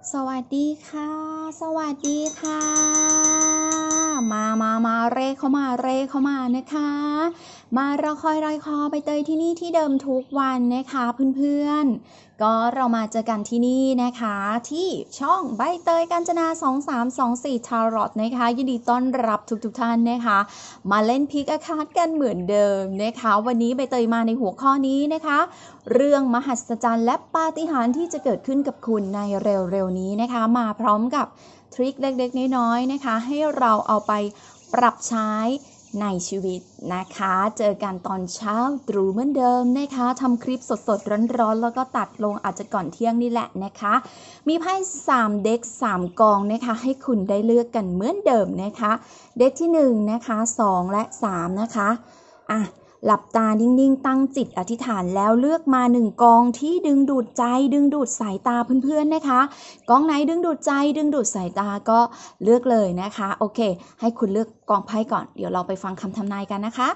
สวัสดีค่ะสวัสดีค่ะมาเร่เข้ามานะคะมารอคอยรอยคอใบเตยที่นี่ที่เดิมทุกวันนะคะเพื่อนๆก็เรามาเจอกันที่นี่นะคะที่ช่องใบเตยกาญจนา2324 Tarot นะคะยินดีต้อนรับทุกท่านนะคะมาเล่นพิกอาคาดกันเหมือนเดิมนะคะวันนี้ใบเตยมาในหัวข้อนี้นะคะเรื่องมหัศจรรย์และปาฏิหาริย์ที่จะเกิดขึ้นกับคุณในเร็วๆนี้นะคะมาพร้อมกับทริคเล็กๆน้อยๆนะคะให้เราเอาไปปรับใช้ในชีวิตนะคะเจอกันตอนเช้าตรู่เหมือนเดิมนะคะทำคลิปสดๆร้อนๆแล้วก็ตัดลงอาจจะก่อนเที่ยงนี่แหละนะคะมีไพ่3เด็ก3กองนะคะให้คุณได้เลือกกันเหมือนเดิมนะคะเด็กที่1นะคะ2และ3นะคะหลับตานิ่งๆตั้งจิตอธิษฐานแล้วเลือกมา1กองที่ดึงดูดใจดึงดูดสายตาเพื่อนๆนะคะกองไหนดึงดูดใจดึงดูดสายตาก็เลือกเลยนะคะโอเคให้คุณเลือกกองไพ่ก่อนเดี๋ยวเราไปฟังคำทำนายกันนะคะ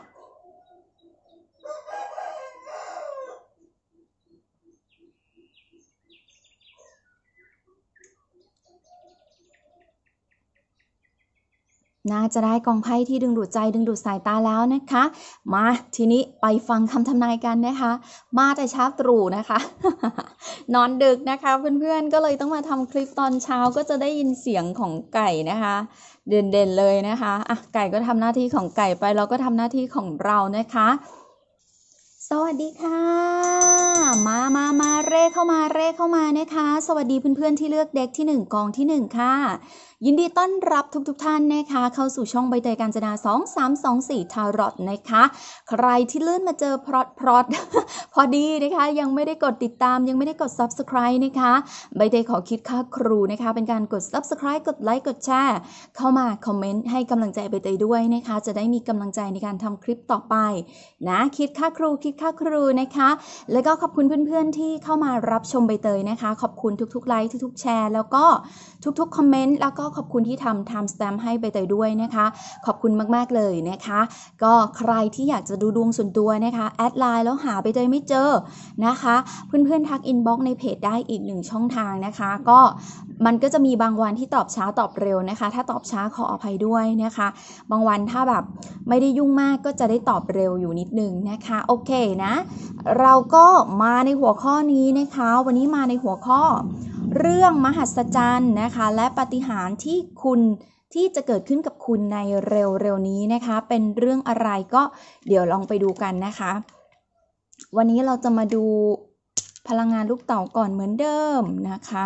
น่าจะได้กองไพ่ที่ดึงดูดใจดึงดูดสายตาแล้วนะคะมาทีนี้ไปฟังคำทำนายกันนะคะมาแต่เช้าตรู่นะคะ นอนดึกนะคะเพื่อนๆก็เลยต้องมาทำคลิปตอนเช้าก็จะได้ยินเสียงของไก่นะคะเด่นๆเลยนะคะไก่ก็ทำหน้าที่ของไก่ไปเราก็ทำหน้าที่ของเรานะคะสวัสดีค่ะมาเร่เข้ามานะคะสวัสดีเพื่อนๆที่เลือกเด็กที่1กองที่1ค่ะยินดีต้อนรับทุกท่านนะคะเข้าสู่ช่องใบเตยกาญจนา2324 Tarot นะคะใครที่เลื่อนมาเจอพรอต พอดีนะคะยังไม่ได้กดติดตามยังไม่ได้กด Subscribe นะคะใบเตยขอคิดค่าครูนะคะเป็นการกด Subscribe กดไลค์กดแชร์เข้ามาคอมเมนต์ให้กำลังใจใบเตยด้วยนะคะจะได้มีกำลังใจในการทำคลิปต่อไปนะคิดค่าครูนะคะแล้วก็ขอบคุณเพื่อนๆที่เข้ามารับชมใบเตยนะคะขอบคุณทุกๆไลค์ทุกๆแชร์แล้วก็ทุกๆคอมเมนต์แล้วก็ขอบคุณที่ทำ time stamp ให้ใบเตยด้วยนะคะขอบคุณมากๆเลยนะคะก็ใครที่อยากจะดูดวงส่วนตัวนะคะแอดไลน์แล้วหาใบเตยไม่เจอนะคะเพื่อนๆทักอินบ็อกซ์ในเพจได้อีก1ช่องทางนะคะก็มันก็จะมีบางวันที่ตอบช้าตอบเร็วนะคะถ้าตอบช้าขออภัยด้วยนะคะบางวันถ้าแบบไม่ได้ยุ่งมากก็จะได้ตอบเร็วอยู่นิดนึงนะคะโอเคนะเราก็มาในหัวข้อนี้นะคะวันนี้มาในหัวข้อเรื่องมหัศจรรย์นะคะและปาฏิหาริย์ที่จะเกิดขึ้นกับคุณในเร็วๆนี้นะคะเป็นเรื่องอะไรก็เดี๋ยวลองไปดูกันนะคะวันนี้เราจะมาดูพลังงานลูกเต๋าก่อนเหมือนเดิมนะคะ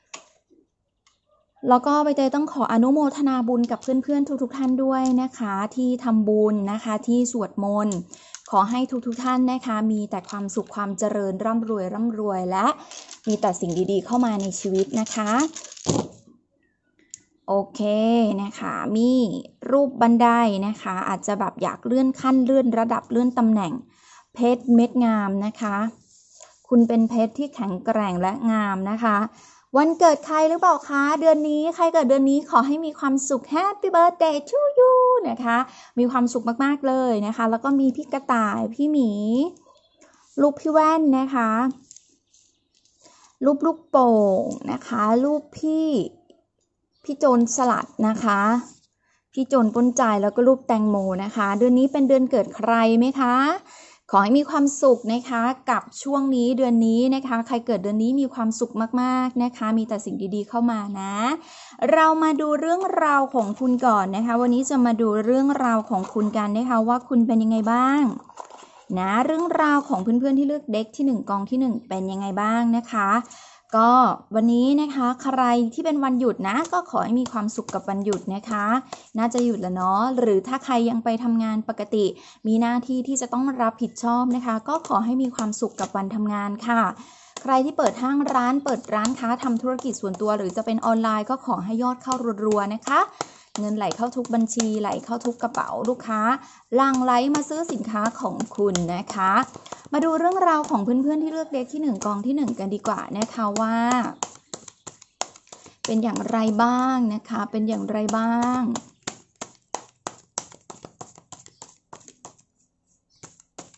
แล้วก็ใบเตยต้องขออนุโมทนาบุญกับเพื่อนๆทุกๆท่านด้วยนะคะที่ทำบุญนะคะที่สวดมนต์ขอให้ทุกท่านนะคะมีแต่ความสุขความเจริญร่ำรวยและมีแต่สิ่งดีๆเข้ามาในชีวิตนะคะโอเคนะคะมีรูปบันไดนะคะอาจจะแบบอยากเลื่อนขั้นเลื่อนระดับเลื่อนตำแหน่งเพชรเม็ดงามนะคะคุณเป็นเพชรที่แข็งแกร่งและงามนะคะวันเกิดใครหรือเปล่าคะเดือนนี้ใครเกิดเดือนนี้ขอให้มีความสุข Happy Birthday to you นะคะมีความสุขมากๆเลยนะคะแล้วก็มีพี่กระต่ายพี่หมีลูกพี่แว่นนะคะรูปลูกโป่งนะคะรูปพี่โจรสลัดนะคะพี่โจรปล้นใจแล้วก็รูปแตงโมนะคะเดือนนี้เป็นเดือนเกิดใครไหมคะขอให้มีความสุขนะคะกับช่วงนี้เดือนนี้นะคะใครเกิดเดือนนี้มีความสุขมากๆนะคะมีแต่สิ่งดีๆเข้ามานะเรามาดูเรื่องราวของคุณก่อนนะคะวันนี้จะมาดูเรื่องราวของคุณกันนะคะว่าคุณเป็นยังไงบ้างนะเรื่องราวของเพื่อนๆที่เลือกเด็กที่1กองที่1เป็นยังไงบ้างนะคะก็วันนี้นะคะใครที่เป็นวันหยุดนะก็ขอให้มีความสุขกับวันหยุดนะคะน่าจะหยุดแล้วเนาะหรือถ้าใครยังไปทำงานปกติมีหน้าที่ที่จะต้องรับผิดชอบนะคะก็ขอให้มีความสุขกับวันทำงานค่ะใครที่เปิดห้างร้านเปิดร้านค้าทำธุรกิจส่วนตัวหรือจะเป็นออนไลน์ก็ขอให้ยอดเข้ารัวๆนะคะเงินไหลเข้าทุกบัญชีไหลเข้าทุกกระเป๋าลูกค้าหลั่งไหลมาซื้อสินค้าของคุณนะคะมาดูเรื่องราวของเพื่อนๆที่เลือกเด็กที่1กองที่1กันดีกว่านะคะว่าเป็นอย่างไรบ้างนะคะเป็นอย่างไรบ้าง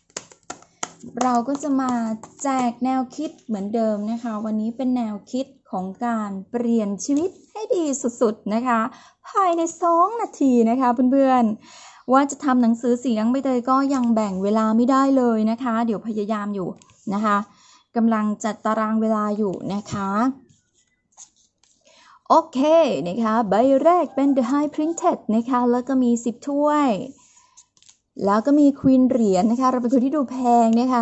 เราก็จะมาแจกแนวคิดเหมือนเดิมนะคะวันนี้เป็นแนวคิดของการเปลี่ยนชีวิตให้ดีสุดๆนะคะภายใน2 นาทีนะคะเพื่อนๆว่าจะทำหนังสือเสียงใบเตยก็ยังแบ่งเวลาไม่ได้เลยนะคะเดี๋ยวพยายามอยู่นะคะกำลังจัดตารางเวลาอยู่นะคะโอเคนะคะใบแรกเป็น The High Printed นะคะแล้วก็มี10 ถ้วยแล้วก็มี Queen เหรียญนะคะเราเป็นคนที่ดูแพงนะคะ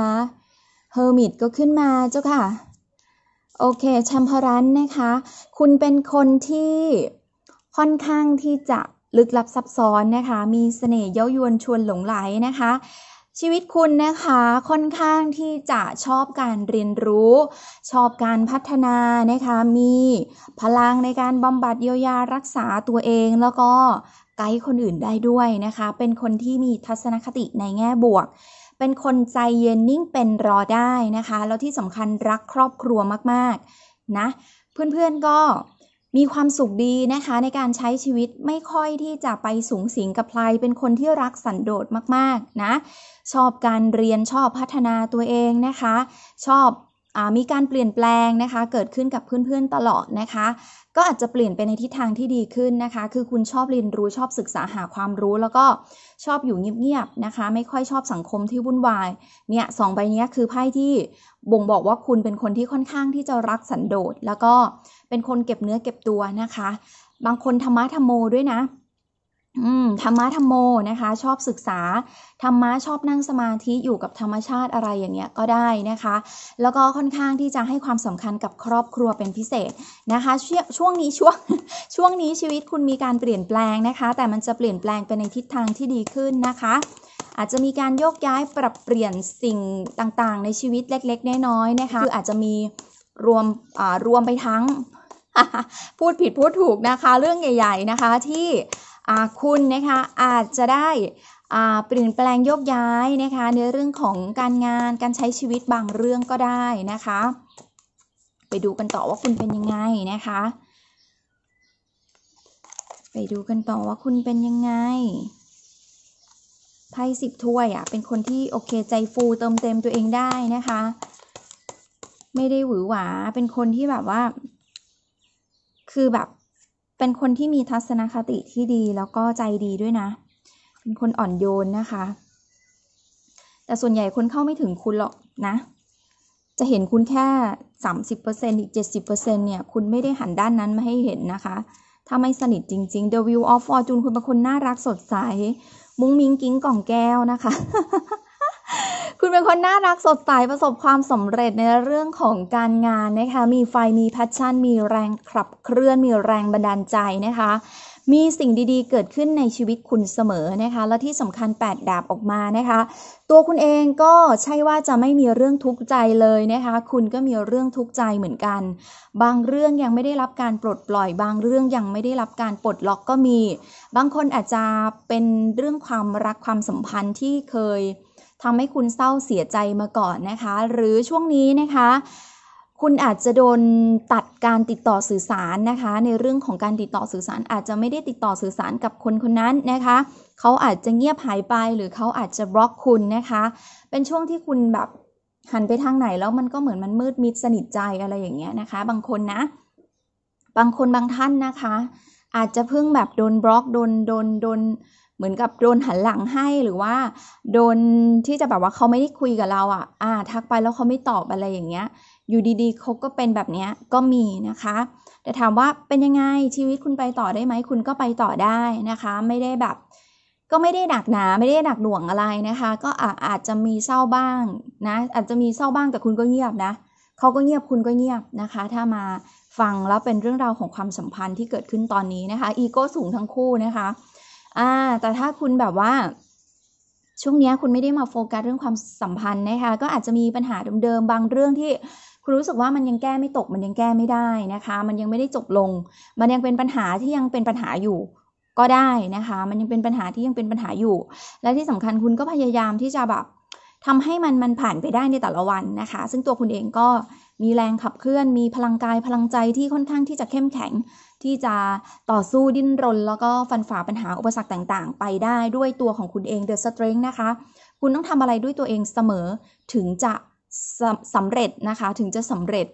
Hermit ก็ขึ้นมาเจ้าค่ะโอเคTemperanceนะคะคุณเป็นคนที่ค่อนข้างที่จะลึกลับซับซ้อนนะคะมีเสน่ห์เย้ายวนชวนหลงไหลนะคะชีวิตคุณนะคะค่อนข้างที่จะชอบการเรียนรู้ชอบการพัฒนานะคะมีพลังในการบำบัดเยียวยารักษาตัวเองแล้วก็ไกด์คนอื่นได้ด้วยนะคะเป็นคนที่มีทัศนคติในแง่บวกเป็นคนใจเย็นนิ่งเป็นรอได้นะคะแล้วที่สำคัญรักครอบครัวมากๆนะเพื่อนๆก็มีความสุขดีนะคะในการใช้ชีวิตไม่ค่อยที่จะไปสุงสิงกับใครเป็นคนที่รักสันโดษมากๆนะชอบการเรียนชอบพัฒนาตัวเองนะคะชอบมีการเปลี่ยนแปลงนะคะเกิดขึ้นกับเพื่อนๆตลอดนะคะก็อาจจะเปลี่ยนไปในทิศทางที่ดีขึ้นนะคะคือคุณชอบเรียนรู้ชอบศึกษาหาความรู้แล้วก็ชอบอยู่เงียบๆนะคะไม่ค่อยชอบสังคมที่วุ่นวายเนี่ย2 ใบนี้คือไพ่ที่บ่งบอกว่าคุณเป็นคนที่ค่อนข้างที่จะรักสันโดษแล้วก็เป็นคนเก็บเนื้อเก็บตัวนะคะบางคนธรรมะธรรมโมด้วยนะธรรมะธรรมโมนะคะชอบศึกษาธรรมะชอบนั่งสมาธิอยู่กับธรรมชาติอะไรอย่างเงี้ยก็ได้นะคะแล้วก็ค่อนข้างที่จะให้ความสำคัญกับครอบครัวเป็นพิเศษนะคะช่วงนี้ชีวิตคุณมีการเปลี่ยนแปลงนะคะแต่มันจะเปลี่ยนแปลงไปในทิศทางที่ดีขึ้นนะคะอาจจะมีการโยกย้ายปรับเปลี่ยนสิ่งต่างๆในชีวิตเล็กๆน้อยๆนะคะคืออาจจะมีรวมไปทั้ง พูดผิดพูดถูกนะคะเรื่องใหญ่ๆนะคะที่คุณนะคะอาจจะได้เปลี่ยนแปลงโยกย้ายนะคะในเรื่องของการงานการใช้ชีวิตบางเรื่องก็ได้นะคะไปดูกันต่อว่าคุณเป็นยังไงนะคะไปดูกันต่อว่าคุณเป็นยังไงไพ่10 ถ้วยเป็นคนที่โอเคใจฟูเติมเต็มตัวเองได้นะคะไม่ได้หวือหวาเป็นคนที่แบบว่าคือแบบเป็นคนที่มีทัศนคติที่ดีแล้วก็ใจดีด้วยนะเป็นคนอ่อนโยนนะคะแต่ส่วนใหญ่คนเข้าไม่ถึงคุณหรอกนะจะเห็นคุณแค่ 30% อีก 70% เนี่ยคุณไม่ได้หันด้านนั้นมาให้เห็นนะคะถ้าไม่สนิทจริงๆ The Wheel of Fortune คุณเป็นคนน่ารักสดใสมุ้งมิ้งกิ้งก่องแก้วนะคะ คุณเป็นคนน่ารักสดใสประสบความสำเร็จในเรื่องของการงานนะคะมีไฟมีแพชชั่นมีแรงขับเคลื่อนมีแรงบันดาลใจนะคะมีสิ่งดีๆเกิดขึ้นในชีวิตคุณเสมอนะคะและที่สำคัญ8 ดาบออกมานะคะตัวคุณเองก็ใช่ว่าจะไม่มีเรื่องทุกข์ใจเลยนะคะคุณก็มีเรื่องทุกข์ใจเหมือนกันบางเรื่องยังไม่ได้รับการปลดปล่อยบางเรื่องยังไม่ได้รับการปลดล็อกก็มีบางคนอาจจะเป็นเรื่องความรักความสัมพันธ์ที่เคยทำให้คุณเศร้าเสียใจมาก่อนนะคะหรือช่วงนี้นะคะคุณอาจจะโดนตัดการติดต่อสื่อสารนะคะในเรื่องของการติดต่อสื่อสารอาจจะไม่ได้ติดต่อสื่อสารกับคนคนนั้นนะคะเขาอาจจะเงียบหายไปหรือเขาอาจจะบล็อกคุณนะคะเป็นช่วงที่คุณแบบหันไปทางไหนแล้วมันก็เหมือนมันมืดมิดสนิทใจอะไรอย่างเงี้ยนะคะบางคนนะบางคนบางท่านนะคะอาจจะเพิ่งแบบโดนบล็อกโดนเหมือนกับโดนหันหลังให้หรือว่าโดนที่จะแบบว่าเขาไม่ได้คุยกับเราทักไปแล้วเขาไม่ตอบอะไรอย่างเงี้ยอยู่ดีๆเขาก็เป็นแบบนี้ก็มีนะคะแต่ถามว่าเป็นยังไงชีวิตคุณไปต่อได้ไหมคุณก็ไปต่อได้นะคะไม่ได้แบบก็ไม่ได้หนักหนาไม่ได้หนักหน่วงอะไรนะคะก็อาจจะมีเศร้าบ้างนะอาจจะมีเศร้าบ้างแต่คุณก็เงียบนะเขาก็เงียบคุณก็เงียบนะคะถ้ามาฟังแล้วเป็นเรื่องราวของความสัมพันธ์ที่เกิดขึ้นตอนนี้นะคะอีโก้สูงทั้งคู่นะคะแต่ถ้าคุณแบบว่าช่วงนี้คุณไม่ได้มาโฟกัสเรื่องความสัมพันธ์นะคะก็อาจจะมีปัญหาเดิมๆบางเรื่องที่คุณรู้สึกว่ามันยังแก้ไม่ตกมันยังแก้ไม่ได้นะคะมันยังไม่ได้จบลงมันยังเป็นปัญหาที่ยังเป็นปัญหาอยู่ก็ได้นะคะมันยังเป็นปัญหาที่ยังเป็นปัญหาอยู่และที่สำคัญคุณก็พยายามที่จะแบบทำให้มันผ่านไปได้ในแต่ละวันนะคะซึ่งตัวคุณเองก็มีแรงขับเคลื่อนมีพลังกายพลังใจที่ค่อนข้างที่จะเข้มแข็งที่จะต่อสู้ดิ้นรนแล้วก็ฟันฝ่าปัญหาอุปสรรคต่างๆไปได้ด้วยตัวของคุณเอง The Strength นะคะคุณต้องทำอะไรด้วยตัวเองเสมอถึงจะสำเร็จนะคะถึงจะสำเร็จ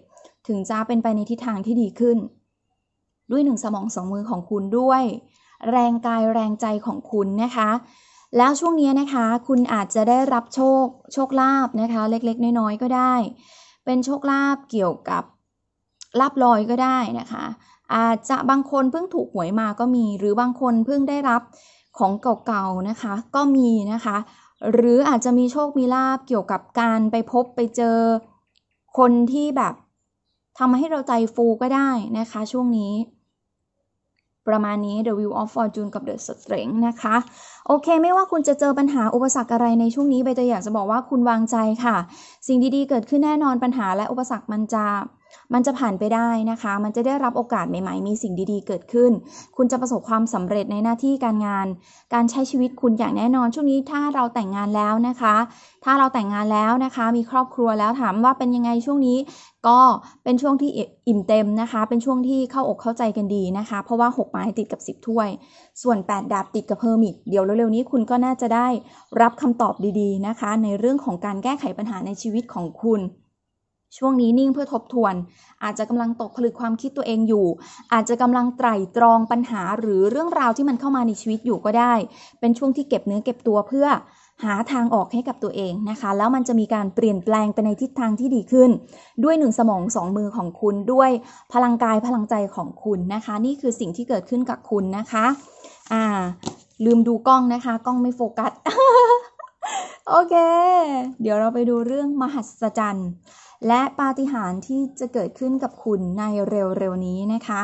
ถึงจะเป็นไปในทิศทางที่ดีขึ้นด้วย1 สมอง 2 มือของคุณด้วยแรงกายแรงใจของคุณนะคะแล้วช่วงนี้นะคะคุณอาจจะได้รับโชคลาภนะคะเล็กๆน้อยๆก็ได้เป็นโชคลาภเกี่ยวกับลาภลอยก็ได้นะคะอาจจะบางคนเพิ่งถูกหวยมาก็มีหรือบางคนเพิ่งได้รับของเก่าๆนะคะก็มีนะคะหรืออาจจะมีโชคมีลาภเกี่ยวกับการไปพบไปเจอคนที่แบบทำให้เราใจฟูก็ได้นะคะช่วงนี้ประมาณนี้ The Wheel of Fortune กับ The Strength นะคะโอเคไม่ว่าคุณจะเจอปัญหาอุปสรรคอะไรในช่วงนี้ใบเตยอยากจะบอกว่าคุณวางใจค่ะสิ่งดีๆเกิดขึ้นแน่นอนปัญหาและอุปสรรคมันจะผ่านไปได้นะคะมันจะได้รับโอกาสใหม่ๆมีสิ่งดีๆเกิดขึ้นคุณจะประสบความสำเร็จในหน้าที่การงานการใช้ชีวิตคุณอย่างแน่นอนช่วงนี้ถ้าเราแต่งงานแล้วนะคะมีครอบครัวแล้วถามว่าเป็นยังไงช่วงนี้ก็เป็นช่วงที่อิ่มเต็มนะคะเป็นช่วงที่เข้าอกเข้าใจกันดีนะคะเพราะว่า6 ไม้ติดกับ10 ถ้วยส่วน8 ดาบติดกับเฮอร์มิตเดี๋ยวเร็วๆนี้คุณก็น่าจะได้รับคำตอบดีๆนะคะในเรื่องของการแก้ไขปัญหาในชีวิตของคุณช่วงนี้นิ่งเพื่อทบทวนอาจจะกำลังตกผลึกความคิดตัวเองอยู่อาจจะกำลังไตร่ตรองปัญหาหรือเรื่องราวที่มันเข้ามาในชีวิตอยู่ก็ได้เป็นช่วงที่เก็บเนื้อเก็บตัวเพื่อหาทางออกให้กับตัวเองนะคะแล้วมันจะมีการเปลี่ยนแปลงไปในทิศทางที่ดีขึ้นด้วย1 สมอง 2 มือของคุณด้วยพลังกายพลังใจของคุณนะคะนี่คือสิ่งที่เกิดขึ้นกับคุณนะคะลืมดูกล้องนะคะกล้องไม่โฟกัส โอเคเดี๋ยวเราไปดูเรื่องมหัศจรรย์และปาฏิหาริย์ที่จะเกิดขึ้นกับคุณในเร็วๆนี้นะคะ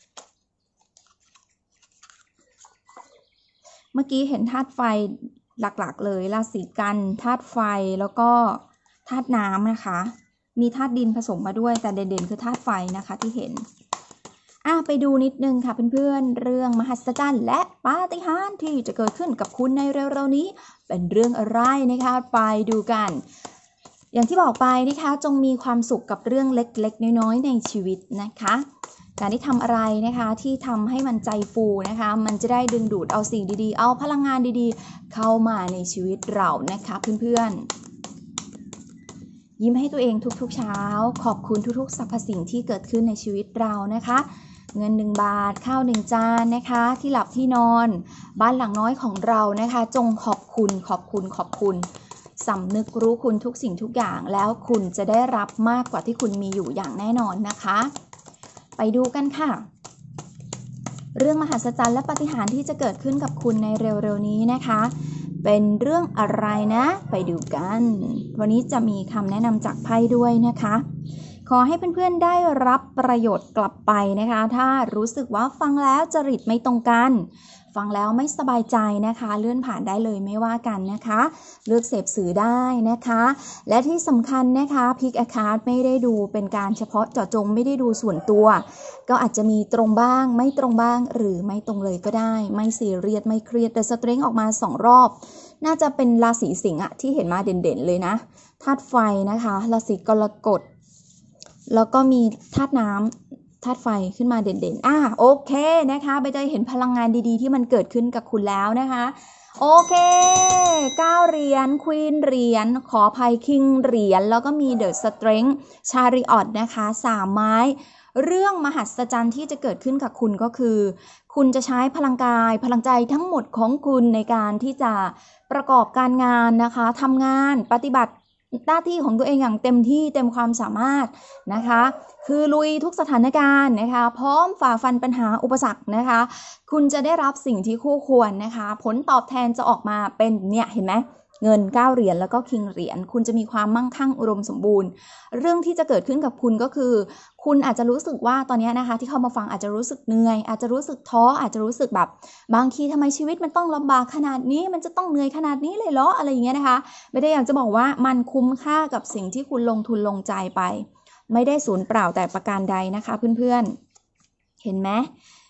เมื่อกี้เห็นธาตุไฟหลักๆเลยราศีกันธาตุไฟแล้วก็ธาตุน้ำนะคะมีธาตุดินผสมมาด้วยแต่เด่นๆคือธาตุไฟนะคะที่เห็นไปดูนิดนึงค่ะเพื่อนๆเรื่องมหัศจรรย์และปาฏิหาริย์ที่จะเกิดขึ้นกับคุณในเร็วๆนี้เป็นเรื่องอะไรนะคะไปดูกันอย่างที่บอกไปนะคะจงมีความสุขกับเรื่องเล็กๆน้อยๆในชีวิตนะคะการที่ทำอะไรนะคะที่ทำให้มันใจฟูนะคะมันจะได้ดึงดูดเอาสิ่งดีๆเอาพลังงานดีๆเข้ามาในชีวิตเรานะคะเพื่อนๆยิ้มให้ตัวเองทุกๆเช้าขอบคุณทุกๆสรรพสิ่งที่เกิดขึ้นในชีวิตเรานะคะเงิน1 บาทข้าว1 จานนะคะที่หลับที่นอนบ้านหลังน้อยของเรานะคะจงขอบคุณสำนึกรู้คุณทุกสิ่งทุกอย่างแล้วคุณจะได้รับมากกว่าที่คุณมีอยู่อย่างแน่นอนนะคะไปดูกันค่ะเรื่องมหัศจรรย์และปาฏิหาริย์ที่จะเกิดขึ้นกับคุณในเร็วๆนี้นะคะเป็นเรื่องอะไรนะไปดูกันวันนี้จะมีคำแนะนำจากไพ่ด้วยนะคะขอให้เพื่อนๆได้รับประโยชน์กลับไปนะคะถ้ารู้สึกว่าฟังแล้วจริตไม่ตรงกันฟังแล้วไม่สบายใจนะคะเลื่อนผ่านได้เลยไม่ว่ากันนะคะเลือกเสพสื่อได้นะคะและที่สำคัญนะคะพิกอาคาร์ดไม่ได้ดูเป็นการเฉพาะเจาะจงไม่ได้ดูส่วนตัวก็อาจจะมีตรงบ้างไม่ตรงบ้างหรือไม่ตรงเลยก็ได้ไม่ซีเรียสไม่เครียดแต่สเตรนท์ออกมา2 รอบน่าจะเป็นราศีสิงห์ที่เห็นมาเด่นๆเลยนะธาตุไฟนะคะราศีกรกฎแล้วก็มีธาตุน้ำธาตุไฟขึ้นมาเด่นๆโอเคนะคะใบเตยเห็นพลังงานดีๆที่มันเกิดขึ้นกับคุณแล้วนะคะโอเค9 เหรียญควีนเหรียญขออภัยคิงเหรียญแล้วก็มีเดอะสเตรนท์ชาริออตนะคะ3 ไม้เรื่องมหัศจรรย์ที่จะเกิดขึ้นกับคุณก็คือคุณจะใช้พลังกายพลังใจทั้งหมดของคุณในการที่จะประกอบการงานนะคะทำงานปฏิบัติหน้าที่ของตัวเองอย่างเต็มที่เต็มความสามารถนะคะคือลุยทุกสถานการณ์นะคะพร้อมฝ่าฟันปัญหาอุปสรรคนะคะคุณจะได้รับสิ่งที่คู่ควรนะคะผลตอบแทนจะออกมาเป็นเนี่ยเห็นไหมเงิน9 เหรียญแล้วก็คิงเหรียญคุณจะมีความมั่งคั่งอุดมสมบูรณ์เรื่องที่จะเกิดขึ้นกับคุณก็คือคุณอาจจะรู้สึกว่าตอนนี้นะคะที่เข้ามาฟังอาจจะรู้สึกเหนื่อยอาจจะรู้สึกท้ออาจจะรู้สึกแบบบางทีทำไมชีวิตมันต้องลำบากขนาดนี้มันจะต้องเหนื่อยขนาดนี้เลยเหรออะไรอย่างเงี้ยนะคะไม่ได้อยากจะบอกว่ามันคุ้มค่ากับสิ่งที่คุณลงทุนลงใจไปไม่ได้สูญเปล่าแต่ประการใดนะคะเพื่อนๆเห็นไหม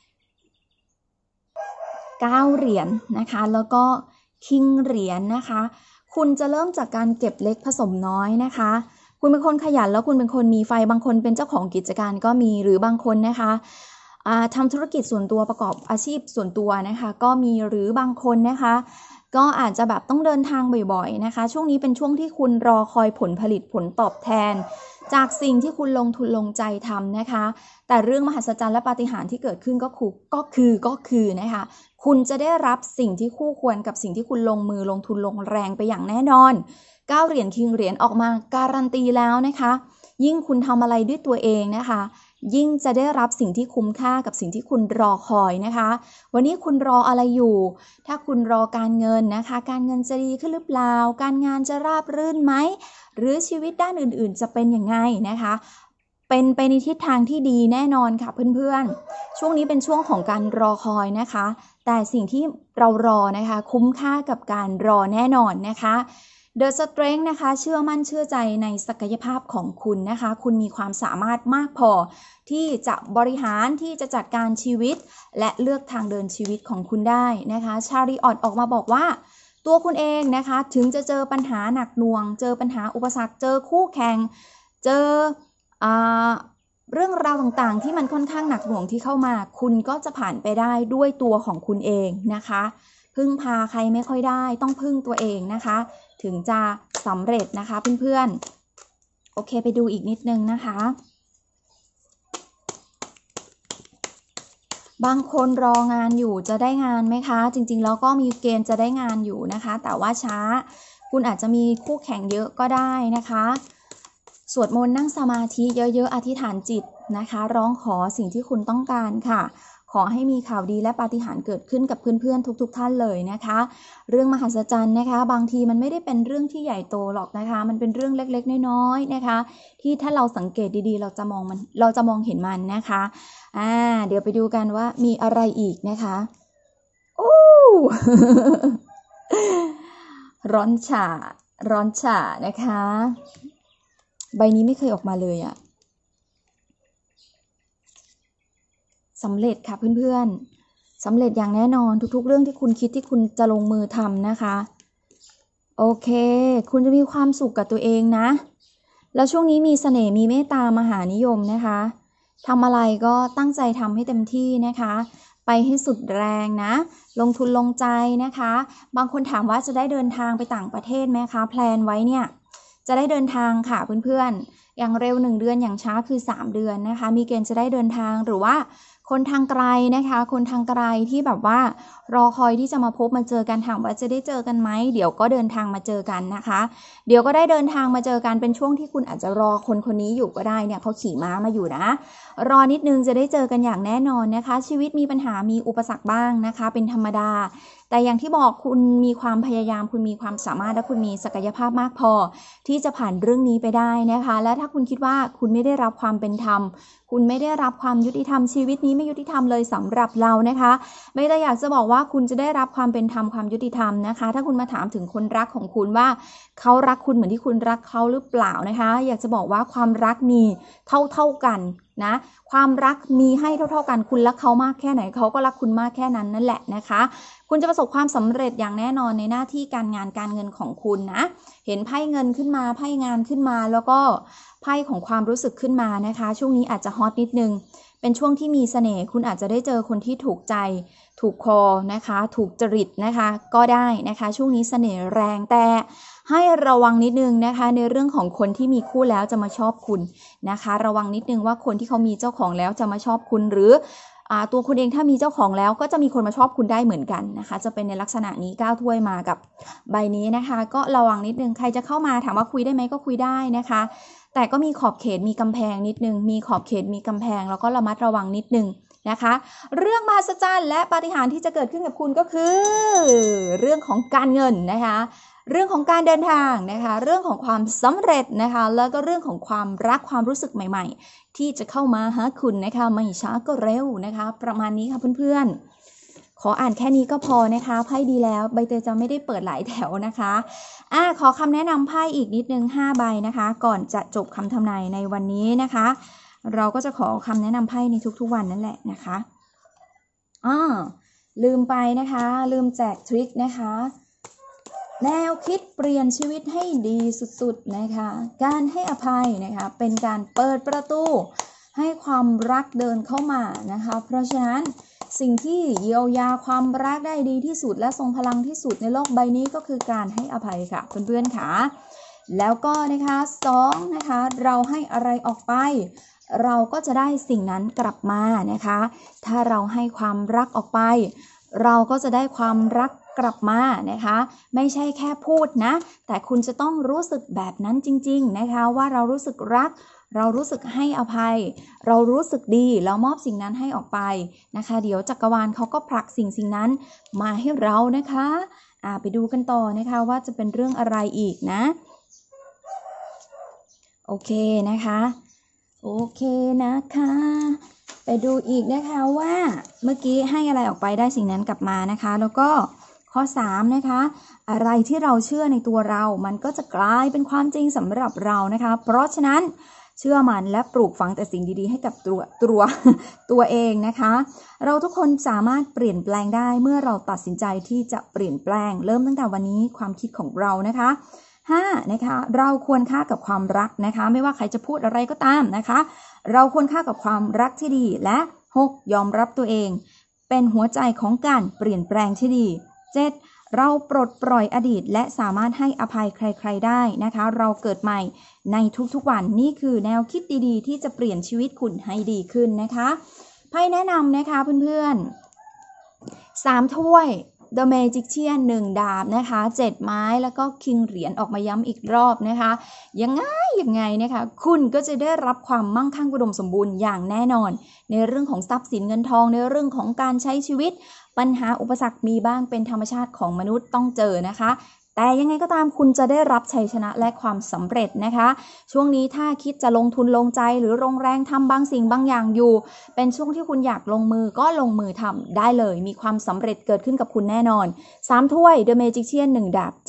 9 เหรียญนะคะแล้วก็คิงเหรียญนะคะคุณจะเริ่มจากการเก็บเล็กผสมน้อยนะคะคุณเป็นคนขยันแล้วคุณเป็นคนมีไฟบางคนเป็นเจ้าของกิจการก็มีหรือบางคนนะคะทำธุรกิจส่วนตัวประกอบอาชีพส่วนตัวนะคะก็มีหรือบางคนนะคะก็อาจจะแบบต้องเดินทางบ่อยๆนะคะช่วงนี้เป็นช่วงที่คุณรอคอยผลผลิตผลตอบแทนจากสิ่งที่คุณลงทุนลงใจทำนะคะแต่เรื่องมหัศจรรย์และปาฏิหาริย์ที่เกิดขึ้นก็คือนะคะคุณจะได้รับสิ่งที่คู่ควรกับสิ่งที่คุณลงมือลงทุนลงแรงไปอย่างแน่นอน9 เหรียญคิงเหรียญออกมาการันตีแล้วนะคะยิ่งคุณทำอะไรด้วยตัวเองนะคะยิ่งจะได้รับสิ่งที่คุ้มค่ากับสิ่งที่คุณรอคอยนะคะวันนี้คุณรออะไรอยู่ถ้าคุณรอการเงินนะคะการเงินจะดีขึ้นหรือเปล่าการงานจะราบรื่นไหมหรือชีวิตด้านอื่นๆจะเป็นยังไงนะคะเป็นไปในทิศทางที่ดีแน่นอนค่ะเพื่อนๆช่วงนี้เป็นช่วงของการรอคอยนะคะแต่สิ่งที่เรารอนะคะคุ้มค่ากับการรอแน่นอนนะคะThe Strength นะคะเชื่อมั่นเชื่อใจในศักยภาพของคุณนะคะคุณมีความสามารถมากพอที่จะบริหารที่จะจัดการชีวิตและเลือกทางเดินชีวิตของคุณได้นะคะชาริออตออกมาบอกว่าตัวคุณเองนะคะถึงจะเจอปัญหาหนักหน่วงเจอปัญหาอุปสรรคเจอคู่แข่งเจอเรื่องราวต่างๆที่มันค่อนข้างหนักหน่วงที่เข้ามาคุณก็จะผ่านไปได้ด้วยตัวของคุณเองนะคะพึ่งพาใครไม่ค่อยได้ต้องพึ่งตัวเองนะคะถึงจะสำเร็จนะคะเพื่อนๆโอเคไปดูอีกนิดนึงนะคะบางคนรองานอยู่จะได้งานไหมคะจริงๆแล้วก็มีเกณฑ์จะได้งานอยู่นะคะแต่ว่าช้าคุณอาจจะมีคู่แข่งเยอะก็ได้นะคะสวดมนต์นั่งสมาธิเยอะๆอธิษฐานจิตนะคะร้องขอสิ่งที่คุณต้องการค่ะขอให้มีข่าวดีและปาฏิหาริย์เกิดขึ้นกับเพื่อนๆทุกๆท่านเลยนะคะเรื่องมหัศจรรย์นะคะบางทีมันไม่ได้เป็นเรื่องที่ใหญ่โตหรอกนะคะมันเป็นเรื่องเล็กๆน้อยๆนะคะที่ถ้าเราสังเกตดีๆเราจะมองเห็นมันนะคะเดี๋ยวไปดูกันว่ามีอะไรอีกนะคะโอ้ ร้อนฉ่านะคะใบนี้ไม่เคยออกมาเลยอะสำเร็จค่ะเพื่อนๆสำเร็จอย่างแน่นอนทุกๆเรื่องที่คุณคิดที่คุณจะลงมือทำนะคะโอเคคุณจะมีความสุขกับตัวเองนะแล้วช่วงนี้มีเสน่ห์มีเมตตามหานิยมนะคะทำอะไรก็ตั้งใจทำให้เต็มที่นะคะไปให้สุดแรงนะลงทุนลงใจนะคะบางคนถามว่าจะได้เดินทางไปต่างประเทศไหมคะแพลนไว้เนี่ยจะได้เดินทางค่ะเพื่อนๆอย่างเร็ว1 เดือนอย่างช้าคือ3 เดือนนะคะมีเกณฑ์จะได้เดินทางหรือว่าคนทางไกลนะคะคนทางไกลที่แบบว่ารอคอยที่จะมาพบมาเจอกันถามว่าจะได้เจอกันไหมเดี๋ยวก็เดินทางมาเจอกันนะคะเดี๋ยวก็ได้เดินทางมาเจอกันเป็นช่วงที่คุณอาจจะรอคนนี้อยู่ก็ได้เนี่ยเขาขี่ม้ามาอยู่นะรอนิดนึงจะได้เจอกันอย่างแน่นอนนะคะชีวิตมีปัญหามีอุปสรรคบ้างนะคะเป็นธรรมดาแต่อย่างที่บอกคุณมีความพยายามคุณมีความสามารถและคุณมีศักยภาพมากพอที่จะผ่านเรื่องนี้ไปได้นะคะและถ้าคุณคิดว่าคุณไม่ได้รับความเป็นธรรมคุณไม่ได้รับความยุติธรรมชีวิตนี้ไม่ยุติธรรมเลยสำหรับเรานะคะไม่ได้อยากจะบอกว่าคุณจะได้รับความเป็นธรรมความยุติธรรมนะคะถ้าคุณมาถามถึงคนรักของคุณว่าเขารักคุณเหมือนที่คุณรักเขาหรือเปล่านะคะอยากจะบอกว่าความรักมีเท่ากันนะความรักมีให้เท่ากันคุณรักเขามากแค่ไหนเขาก็รักคุณมากแค่นั้นนั่นแหละนะคะคุณจะประสบความสำเร็จอย่างแน่นอนในหน้าที่การงานการเงินของคุณนะเห็นไพ่เงินขึ้นมาไพ่งานขึ้นมาแล้วก็ไพ่ของความรู้สึกขึ้นมานะคะช่วงนี้อาจจะฮอตนิดนึงเป็นช่วงที่มีเสน่ห์คุณอาจจะได้เจอคนที่ถูกใจถูกคอนะคะถูกจริตนะคะก็ได้นะคะช่วงนี้เสน่ห์แรงแต่ให้ระวังนิดนึงนะคะในเรื่องของคนที่มีคู่แล้วจะมาชอบคุณนะคะระวังนิดนึงว่าคนที่เขามีเจ้าของแล้วจะมาชอบคุณหรือตัวคุณเองถ้ามีเจ้าของแล้วก็จะมีคนมาชอบคุณได้เหมือนกันนะคะจะเป็นในลักษณะนี้9 ถ้วยมากับใบนี้นะคะก็ระวังนิดนึงใครจะเข้ามาถามว่าคุยได้ไหมก็คุยได้นะคะแต่ก็มีขอบเขตมีกำแพงนิดนึงมีขอบเขตมีกำแพงแล้วก็ระมัดระวังนิดนึงนะคะเรื่องมหัศจรรย์และปาฏิหาริย์ที่จะเกิดขึ้นกับคุณก็คือเรื่องของการเงินนะคะเรื่องของการเดินทางนะคะเรื่องของความสำเร็จนะคะแล้วก็เรื่องของความรักความรู้สึกใหม่ๆที่จะเข้ามาหาคุณนะคะไม่ช้าก็เร็วนะคะประมาณนี้ค่ะเพื่อนๆขออ่านแค่นี้ก็พอนะคะไพ่ดีแล้วใบเตยจะไม่ได้เปิดหลายแถวนะคะขอคำแนะนำไพ่อีกนิดนึง5 ใบนะคะก่อนจะจบคำทำนายในวันนี้นะคะเราก็จะขอคำแนะนำไพ่ในทุกๆวันนั่นแหละนะคะลืมไปนะคะลืมแจกทริคนะคะแนวคิดเปลี่ยนชีวิตให้ดีสุดๆนะคะการให้อภัยนะคะเป็นการเปิดประตูให้ความรักเดินเข้ามานะคะเพราะฉะนั้นสิ่งที่เยียวยาความรักได้ดีที่สุดและทรงพลังที่สุดในโลกใบนี้ก็คือการให้อภัยค่ะเพื่อนๆค่ะแล้วก็นะคะ2นะคะเราให้อะไรออกไปเราก็จะได้สิ่งนั้นกลับมานะคะถ้าเราให้ความรักออกไปเราก็จะได้ความรักกลับมานะคะไม่ใช่แค่พูดนะแต่คุณจะต้องรู้สึกแบบนั้นจริงๆนะคะว่าเรารู้สึกรักเรารู้สึกให้อภัยเรารู้สึกดีแล้วมอบสิ่งนั้นให้ออกไปนะคะเดี๋ยวจักรวาลเขาก็ผลักสิ่งนั้นมาให้เรานะคะไปดูกันต่อนะคะว่าจะเป็นเรื่องอะไรอีกนะโอเคนะคะโอเคนะคะไปดูอีกนะคะว่าเมื่อกี้ให้อะไรออกไปได้สิ่งนั้นกลับมานะคะแล้วก็ข้อ3นะคะอะไรที่เราเชื่อในตัวเรามันก็จะกลายเป็นความจริงสำหรับเรานะคะเพราะฉะนั้นเชื่อมันและปลูกฝังแต่สิ่งดีๆให้กับตัวเองนะคะเราทุกคนสามารถเปลี่ยนแปลงได้เมื่อเราตัดสินใจที่จะเปลี่ยนแปลงเริ่มตั้งแต่วันนี้ความคิดของเรานะคะ5นะคะเราควรค่ากับความรักนะคะไม่ว่าใครจะพูดอะไรก็ตามนะคะเราควรค่ากับความรักที่ดีและ6ยอมรับตัวเองเป็นหัวใจของการเปลี่ยนแปลงที่ดี7เราปลดปล่อยอดีตและสามารถให้อภัยใครๆได้นะคะเราเกิดใหม่ในทุกๆวันนี่คือแนวคิดดีๆที่จะเปลี่ยนชีวิตคุณให้ดีขึ้นนะคะไพ่แนะนำนะคะเพื่อนๆ3ถ้วยThe Magician 1 ดาบนะคะ7ไม้แล้วก็ King เหรียญออกมาย้ำอีกรอบนะคะยังไงนะคะคุณก็จะได้รับความมั่งคั่งอุดมสมบูรณ์อย่างแน่นอนในเรื่องของทรัพย์สินเงินทองในเรื่องของการใช้ชีวิตปัญหาอุปสรรคมีบ้างเป็นธรรมชาติของมนุษย์ต้องเจอนะคะแต่ยังไงก็ตามคุณจะได้รับชัยชนะและความสำเร็จนะคะช่วงนี้ถ้าคิดจะลงทุนลงใจหรือลงแรงทำบางสิ่งบางอย่างอยู่เป็นช่วงที่คุณอยากลงมือก็ลงมือทำได้เลยมีความสำเร็จเกิดขึ้นกับคุณแน่นอน3ถ้วย The Magician 1 ดาบ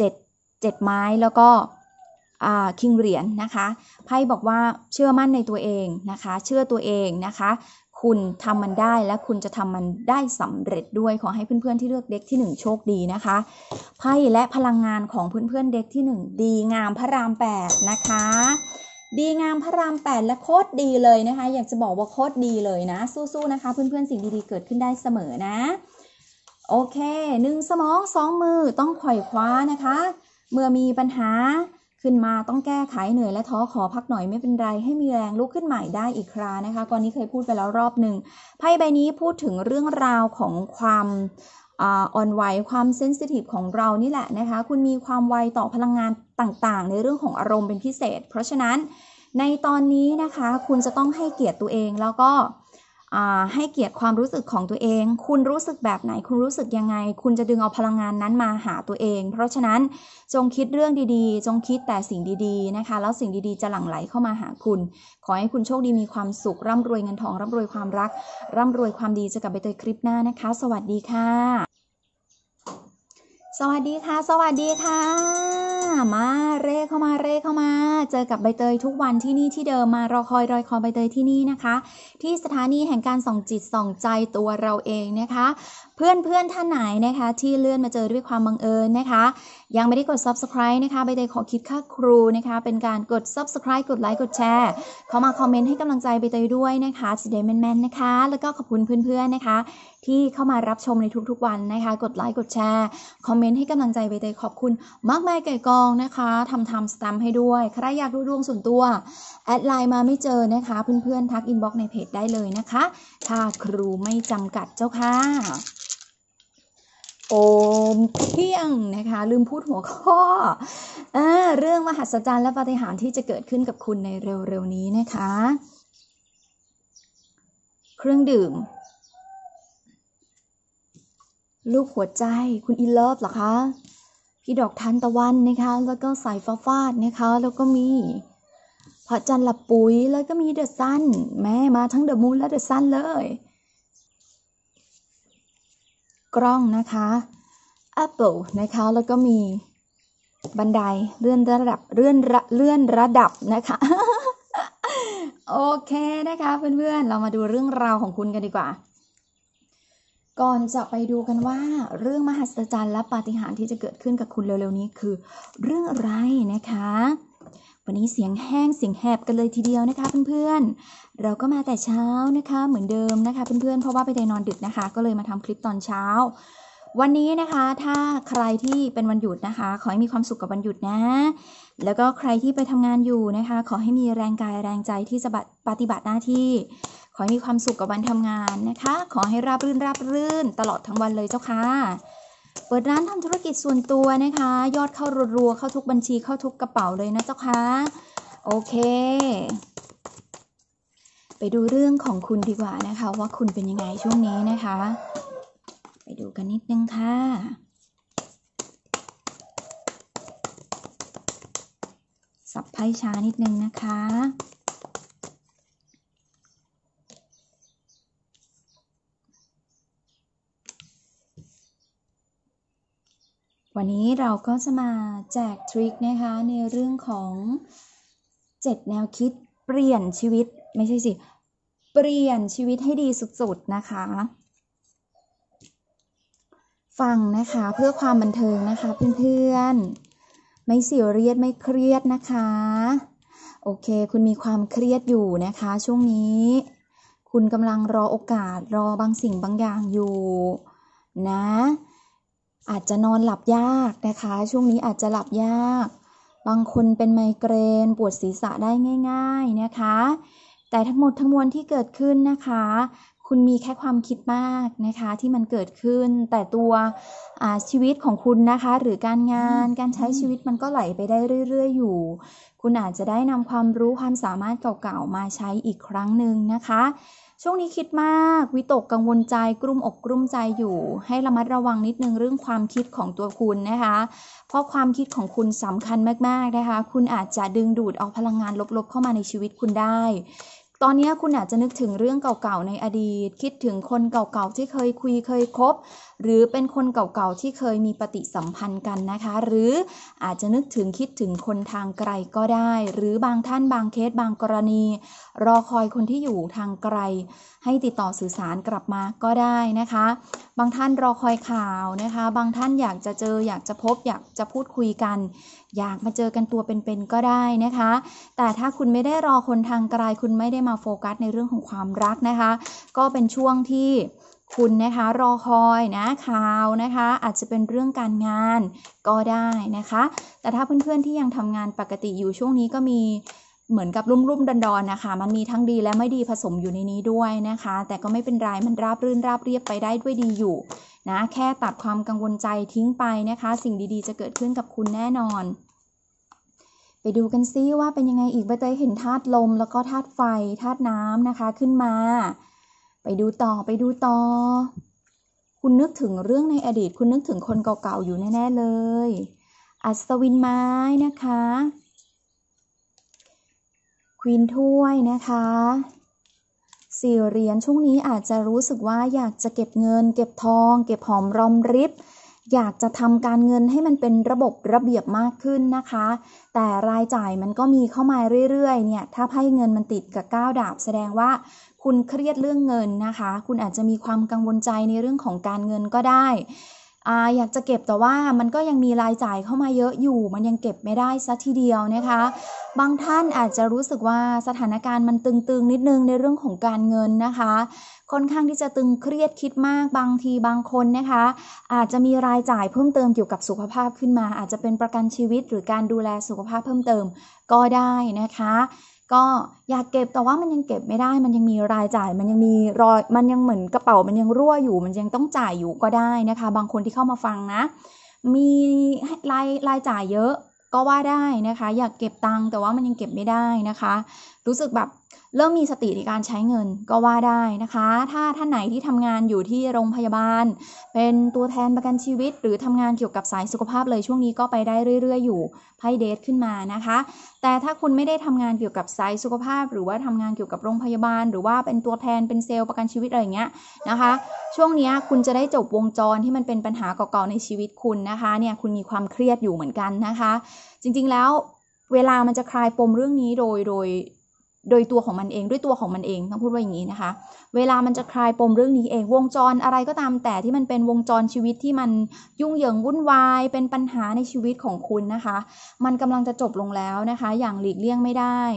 7ไม้แล้วก็คิงเหรียญนะคะไพ่บอกว่าเชื่อมั่นในตัวเองนะคะเชื่อตัวเองนะคะคุณทำมันได้และคุณจะทำมันได้สำเร็จด้วยขอให้เพื่อนๆที่เลือกเด็กที่1โชคดีนะคะไพ่และพลังงานของเพื่อนๆเด็กที่1ดีงามพระราม8นะคะดีงามพระราม8และโคตรดีเลยนะคะอยากจะบอกว่าโคตรดีเลยนะสู้ๆนะคะเพื่อนๆสิ่งดีๆเกิดขึ้นได้เสมอนะโอเค1สมอง2มือต้องไขว่คว้านะคะเมื่อมีปัญหาขึ้นมาต้องแก้ไขเหนื่อยและท้อขอพักหน่อยไม่เป็นไรให้มีแรงลุกขึ้นใหม่ได้อีกครานะคะก่อนนี้เคยพูดไปแล้วรอบหนึ่งไพ่ใบนี้พูดถึงเรื่องราวของความอ่อนไหวความเซนซิทีฟของเรานี่แหละนะคะคุณมีความไวต่อพลังงานต่างๆในเรื่องของอารมณ์เป็นพิเศษเพราะฉะนั้นในตอนนี้นะคะคุณจะต้องให้เกียรติตัวเองแล้วก็ให้เกียรติความรู้สึกของตัวเองคุณรู้สึกแบบไหนคุณรู้สึกยังไงคุณจะดึงเอาพลังงานนั้นมาหาตัวเองเพราะฉะนั้นจงคิดเรื่องดีๆจงคิดแต่สิ่งดีๆนะคะแล้วสิ่งดีๆจะหลั่งไหลเข้ามาหาคุณขอให้คุณโชคดีมีความสุขร่ำรวยเงินทองร่ำรวยความรักร่ำรวยความดีเจอกับใบเตยคลิปหน้านะคะสวัสดีค่ะสวัสดีค่ะสวัสดีค่ะมาเร่เข้ามาเจอกับใบเตยทุกวันที่นี่ที่เดิมมารอคอยใบเตยที่นี่นะคะที่สถานีแห่งการส่องจิตส่องใจตัวเราเองนะคะเพื่อนท่านไหนนะคะที่เลื่อนมาเจอด้วยความบังเอิญนะคะยังไม่ได้กด Subscribe นะคะใบเตยขอคิดค่าครูนะคะเป็นการกด Subscribe กดไลค์กดแชร์เข้ามาคอมเมนต์ให้กำลังใจใบเตยด้วยนะคะจะได้แม่นๆนะคะแล้วก็ขอบคุณเพื่อนๆนะคะที่เข้ามารับชมในทุกๆวันนะคะกดไลค์กดแชร์คอมเมนต์ให้กำลังใจใบเตยขอบคุณมากมายไก่กองนะคะทำสแตมป์ให้ด้วยใครอยากดูดวงส่วนตัวแอดไลน์มาไม่เจอนะคะเพื่อนๆทักอินบ็อกซ์ในเพจได้เลยนะคะค่ะครูไม่จำกัดเจ้าค่ะโอมเพียงนะคะลืมพูดหัวข้อเรื่องมหัศจรรย์และปาฏิหาริย์ที่จะเกิดขึ้นกับคุณในเร็วๆนี้นะคะเครื่องดื่มลูกหัวใจคุณอินเลิฟเหรอคะพี่ดอกทานตะวันนะคะแล้วก็สายฟ้าฟาดนะคะแล้วก็มีพระจันทร์หลับปุ๋ยแล้วก็มีเดอะซันแม่มาทั้งเดอะมูนและเดอะซันเลยกล้องนะคะแอปเปิลนะคะแล้วก็มีบันไดเลื่อนระดับนะคะ โอเคนะคะเพื่อนๆเรามาดูเรื่องราวของคุณกันดีกว่าก่อนจะไปดูกันว่าเรื่องมหัศจรรย์และปาฏิหาริย์ที่จะเกิดขึ้นกับคุณเร็วๆนี้คือเรื่องอะไรนะคะวันนี้เสียงแห้งเสียงแหบกันเลยทีเดียวนะคะเพื่อนๆเราก็มาแต่เช้านะคะเหมือนเดิมนะคะเพื่อนๆเพราะว่าไปนอนดึกนะคะก็เลยมาทำคลิปตอนเช้าวันนี้นะคะถ้าใครที่เป็นวันหยุดนะคะขอให้มีความสุขกับวันหยุดนะแล้วก็ใครที่ไปทำงานอยู่นะคะขอให้มีแรงกายแรงใจที่จะปฏิบัติหน้าที่ขอให้มีความสุขกับวันทำงานนะคะขอให้ราบรื่นตลอดทั้งวันเลยเจ้าค่ะเปิดร้านทำธุรกิจส่วนตัวนะคะยอดเข้ารัวๆเข้าทุกบัญชีเข้าทุกกระเป๋าเลยนะเจ้าค่ะโอเคไปดูเรื่องของคุณดีกว่านะคะว่าคุณเป็นยังไงช่วงนี้นะคะไปดูกันนิดนึงค่ะสับไพ่ช้านิดนึงนะคะวันนี้เราก็จะมาแจกทริคนะคะในเรื่องของ7แนวคิดเปลี่ยนชีวิตไม่ใช่สิเปลี่ยนชีวิตให้ดีสุดๆนะคะฟังนะคะเพื่อความบันเทิงนะคะเพื่อนๆไม่ซีเรียสไม่เครียดนะคะโอเคคุณมีความเครียดอยู่นะคะช่วงนี้คุณกำลังรอโอกาสรอบางสิ่งบางอย่างอยู่นะอาจจะนอนหลับยากนะคะช่วงนี้อาจจะหลับยากบางคนเป็นไมเกรนปวดศีรษะได้ง่ายๆนะคะแต่ทั้งหมดทั้งมวลที่เกิดขึ้นนะคะคุณมีแค่ความคิดมากนะคะที่มันเกิดขึ้นแต่ตัวชีวิตของคุณนะคะหรือการงานการใช้ชีวิตมันก็ไหลไปได้เรื่อยๆอยู่คุณอาจจะได้นำความรู้ความสามารถเก่าๆมาใช้อีกครั้งหนึ่งนะคะช่วงนี้คิดมากวิตกกังวลใจกลุ้มอกกลุ้มใจอยู่ให้ระมัดระวังนิดนึงเรื่องความคิดของตัวคุณนะคะเพราะความคิดของคุณสำคัญมากๆนะคะคุณอาจจะดึงดูดเอาพลังงานลบๆเข้ามาในชีวิตคุณได้ตอนนี้คุณอาจจะนึกถึงเรื่องเก่าๆในอดีตคิดถึงคนเก่าๆที่เคยคุยเคยคบหรือเป็นคนเก่าๆที่เคยมีปฏิสัมพันธ์กันนะคะหรืออาจจะนึกถึงคิดถึงคนทางไกลก็ได้หรือบางท่านบางเคสบางกรณีรอคอยคนที่อยู่ทางไกลให้ติดต่อสื่อสารกลับมาก็ได้นะคะบางท่านรอคอยข่าวนะคะบางท่านอยากจะเจออยากจะพบอยากจะพูดคุยกันอยากมาเจอกันตัวเป็นๆก็ได้นะคะแต่ถ้าคุณไม่ได้รอคนทางไกลคุณไม่ได้มาโฟกัสในเรื่องของความรักนะคะก็เป็นช่วงที่คุณนะคะรอคอยนะข่าวนะคะอาจจะเป็นเรื่องการงานก็ได้นะคะแต่ถ้าเพื่อนๆที่ยังทำงานปกติอยู่ช่วงนี้ก็มีเหมือนกับรุ่มๆดอนๆนะคะมันมีทั้งดีและไม่ดีผสมอยู่ในนี้ด้วยนะคะแต่ก็ไม่เป็นไรมันราบรื่นราบเรียบไปได้ด้วยดีอยู่นะแค่ตัดความกังวลใจทิ้งไปนะคะสิ่งดีๆจะเกิดขึ้นกับคุณแน่นอนไปดูกันซิว่าเป็นยังไงอีกใบเตยเห็นธาตุลมแล้วก็ธาตุไฟธาตุน้ำนะคะขึ้นมาไปดูต่อคุณนึกถึงเรื่องในอดีตคุณนึกถึงคนเก่าๆอยู่แน่ๆเลยอัศวินไม้นะคะควีนถ้วยนะคะ4 เหรียญช่วงนี้อาจจะรู้สึกว่าอยากจะเก็บเงินเก็บทองเก็บหอมรอมริบอยากจะทำการเงินให้มันเป็นระบบระเบียบมากขึ้นนะคะแต่รายจ่ายมันก็มีเข้ามาเรื่อยๆเนี่ยถ้าไพ่เงินมันติดกับ9 ดาบแสดงว่าคุณเครียดเรื่องเงินนะคะคุณอาจจะมีความกังวลใจในเรื่องของการเงินก็ได้อยากจะเก็บแต่ว่ามันก็ยังมีรายจ่ายเข้ามาเยอะอยู่มันยังเก็บไม่ได้ซะทีเดียวนะคะบางท่านอาจจะรู้สึกว่าสถานการณ์มันตึงๆนิดนึงในเรื่องของการเงินนะคะค่อนข้างที่จะตึงเครียดคิดมากบางทีบางคนนะคะอาจจะมีรายจ่ายเพิ่มเติมเกี่ยวกับสุขภาพขึ้นมาอาจจะเป็นประกันชีวิตหรือการดูแลสุขภาพเพิ่มเติมก็ได้นะคะก็อยากเก็บแต่ว่ามันยังเก็บไม่ได้มันยังมีรายจ่ายมันยังมีรอยมันยังเหมือนกระเป๋ามันยังรั่วอยู่มันยังต้องจ่ายอยู่ก็ได้นะคะบางคนที่เข้ามาฟังนะมีรายจ่ายเยอะก็ว่าได้นะคะอยากเก็บตังค์แต่ว่ามันยังเก็บไม่ได้นะคะรู้สึกแบบเริ่มมีสติในการใช้เงินก็ว่าได้นะคะถ้าท่านไหนที่ทำงานอยู่ที่โรงพยาบาลเป็นตัวแทนประกันชีวิตหรือทำงานเกี่ยวกับสายสุขภาพเลยช่วงนี้ก็ไปได้เรื่อยๆอยู่ไพ่เดทขึ้นมานะคะแต่ถ้าคุณไม่ได้ทำงานเกี่ยวกับสายสุขภาพหรือว่าทำงานเกี่ยวกับโรงพยาบาลหรือว่าเป็นตัวแทนเป็นเซลล์ประกันชีวิตอะไรอย่างเงี้ยนะคะช่วงนี้คุณจะได้จบวงจรที่มันเป็นปัญหาเก่าๆในชีวิตคุณนะคะเนี่ยคุณมีความเครียดอยู่เหมือนกันนะคะจริงๆแล้วเวลามันจะคลายปมเรื่องนี้โดยตัวของมันเองด้วยตัวของมันเองต้องพูดว่าอย่างนี้นะคะเวลามันจะคลายปมเรื่องนี้เองวงจรอะไรก็ตามแต่ที่มันเป็นวงจรชีวิตที่มันยุ่งเหยิงวุ่นวายเป็นปัญหาในชีวิตของคุณนะคะมันกำลังจะจบลงแล้วนะคะอย่างหลีกเลี่ยงไม่ได้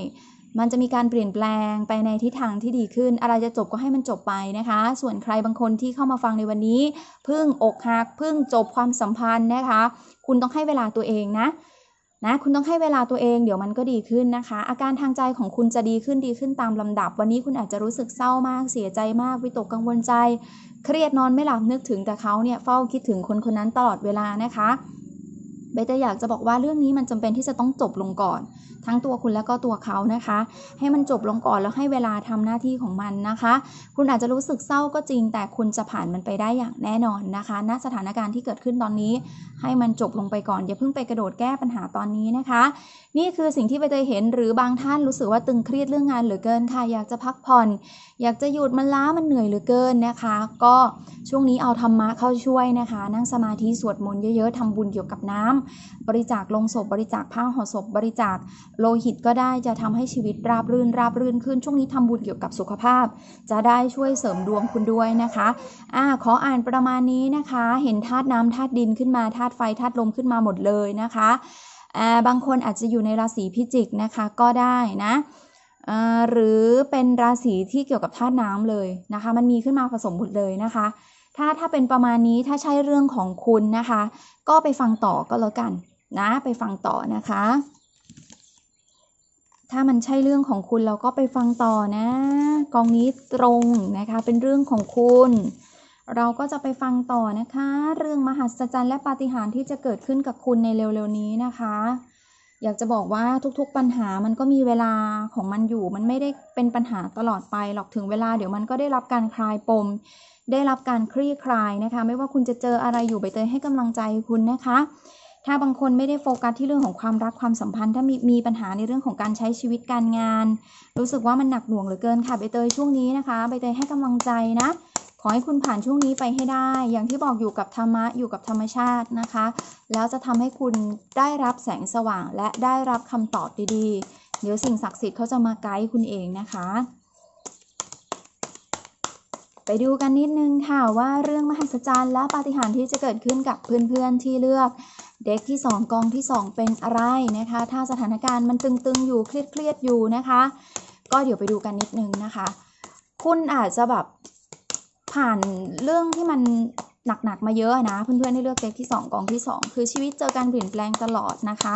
มันจะมีการเปลี่ยนแปลงไปในทิศทางที่ดีขึ้นอะไรจะจบก็ให้มันจบไปนะคะส่วนใครบางคนที่เข้ามาฟังในวันนี้เพิ่งอกหักเพิ่งจบความสัมพันธ์นะคะคุณต้องให้เวลาตัวเองนะคุณต้องให้เวลาตัวเองเดี๋ยวมันก็ดีขึ้นนะคะอาการทางใจของคุณจะดีขึ้นตามลำดับวันนี้คุณอาจจะรู้สึกเศร้ามากเสียใจมากวิตกกังวลใจเครียดนอนไม่หลับนึกถึงแต่เขาเนี่ยเฝ้าคิดถึงคนคนนั้นตลอดเวลานะคะเบสอยากจะบอกว่าเรื่องนี้มันจำเป็นที่จะต้องจบลงก่อนทั้งตัวคุณและก็ตัวเขานะคะให้มันจบลงก่อนแล้วให้เวลาทำหน้าที่ของมันนะคะคุณอาจจะรู้สึกเศร้าก็จริงแต่คุณจะผ่านมันไปได้อย่างแน่นอนนะคะณสถานการณ์ที่เกิดขึ้นตอนนี้ให้มันจบลงไปก่อนอย่าเพิ่งไปกระโดดแก้ปัญหาตอนนี้นะคะนี่คือสิ่งที่ใบเตยเห็นหรือบางท่านรู้สึกว่าตึงเครียดเรื่องงานเหลือเกินค่ะอยากจะพักผ่อนอยากจะหยุดมันล้ามันเหนื่อยเหลือเกินนะคะก็ช่วงนี้เอาธรรมะเข้าช่วยนะคะนั่งสมาธิสวดมนต์เยอะๆทำบุญเกี่ยวกับน้ำบริจาคลงศพบริจาคผ้าห่อศพบริจาคโลหิตก็ได้จะทำให้ชีวิตราบรื่นขึ้นช่วงนี้ทำบุญเกี่ยวกับสุขภาพจะได้ช่วยเสริมดวงคุณด้วยนะคะขออ่านประมาณนี้นะคะเห็นธาตุน้ำธาตุดินขึ้นมาธาตุไฟธาตุลมขึ้นมาหมดเลยนะคะบางคนอาจจะอยู่ในราศีพิจิกนะคะก็ได้นะหรือเป็นราศีที่เกี่ยวกับธาตุน้ำเลยนะคะมันมีขึ้นมาผสมหมดเลยนะคะถ้าเป็นประมาณนี้ถ้าใช่เรื่องของคุณนะคะก็ไปฟังต่อก็แล้วกันนะไปฟังต่อนะคะถ้ามันใช่เรื่องของคุณเราก็ไปฟังต่อนะกองนี้ตรงนะคะเป็นเรื่องของคุณเราก็จะไปฟังต่อนะคะเรื่องมหัศจรรย์และปาฏิหาริย์ที่จะเกิดขึ้นกับคุณในเร็วๆนี้นะคะอยากจะบอกว่าทุกๆปัญหามันก็มีเวลาของมันอยู่มันไม่ได้เป็นปัญหาตลอดไปหรอกถึงเวลาเดี๋ยวมันก็ได้รับการคลายปมได้รับการคลี่คลายนะคะไม่ว่าคุณจะเจออะไรอยู่ใบเตยให้กำลังใจคุณนะคะถ้าบางคนไม่ได้โฟกัสที่เรื่องของความรักความสัมพันธ์ถ้ามีปัญหาในเรื่องของการใช้ชีวิตการงานรู้สึกว่ามันหนักหน่วงเหลือเกินค่ะใบเตยช่วงนี้นะคะใบเตยให้กำลังใจนะขอให้คุณผ่านช่วงนี้ไปให้ได้อย่างที่บอกอยู่กับธรรมะอยู่กับธรรมชาตินะคะแล้วจะทำให้คุณได้รับแสงสว่างและได้รับคำตอบดีๆเดี๋ยวสิ่งศักดิ์สิทธิ์เขาจะมาไกด์คุณเองนะคะไปดูกันนิดนึงค่ะว่าเรื่องมหัศจรรย์และปาฏิหาริย์ที่จะเกิดขึ้นกับเพื่อนๆที่เลือกเด็กที่2กองที่2เป็นอะไรนะคะถ้าสถานการณ์มันตึงๆอยู่เครียดอยู่นะคะก็เดี๋ยวไปดูกันนิดนึงนะคะคุณอาจจะแบบผ่านเรื่องที่มันหนักๆมาเยอะนะเพื่อนๆที่เลือกเด็กที่2กองที่2คือชีวิตเจอการเปลี่ยนแปลงตลอดนะคะ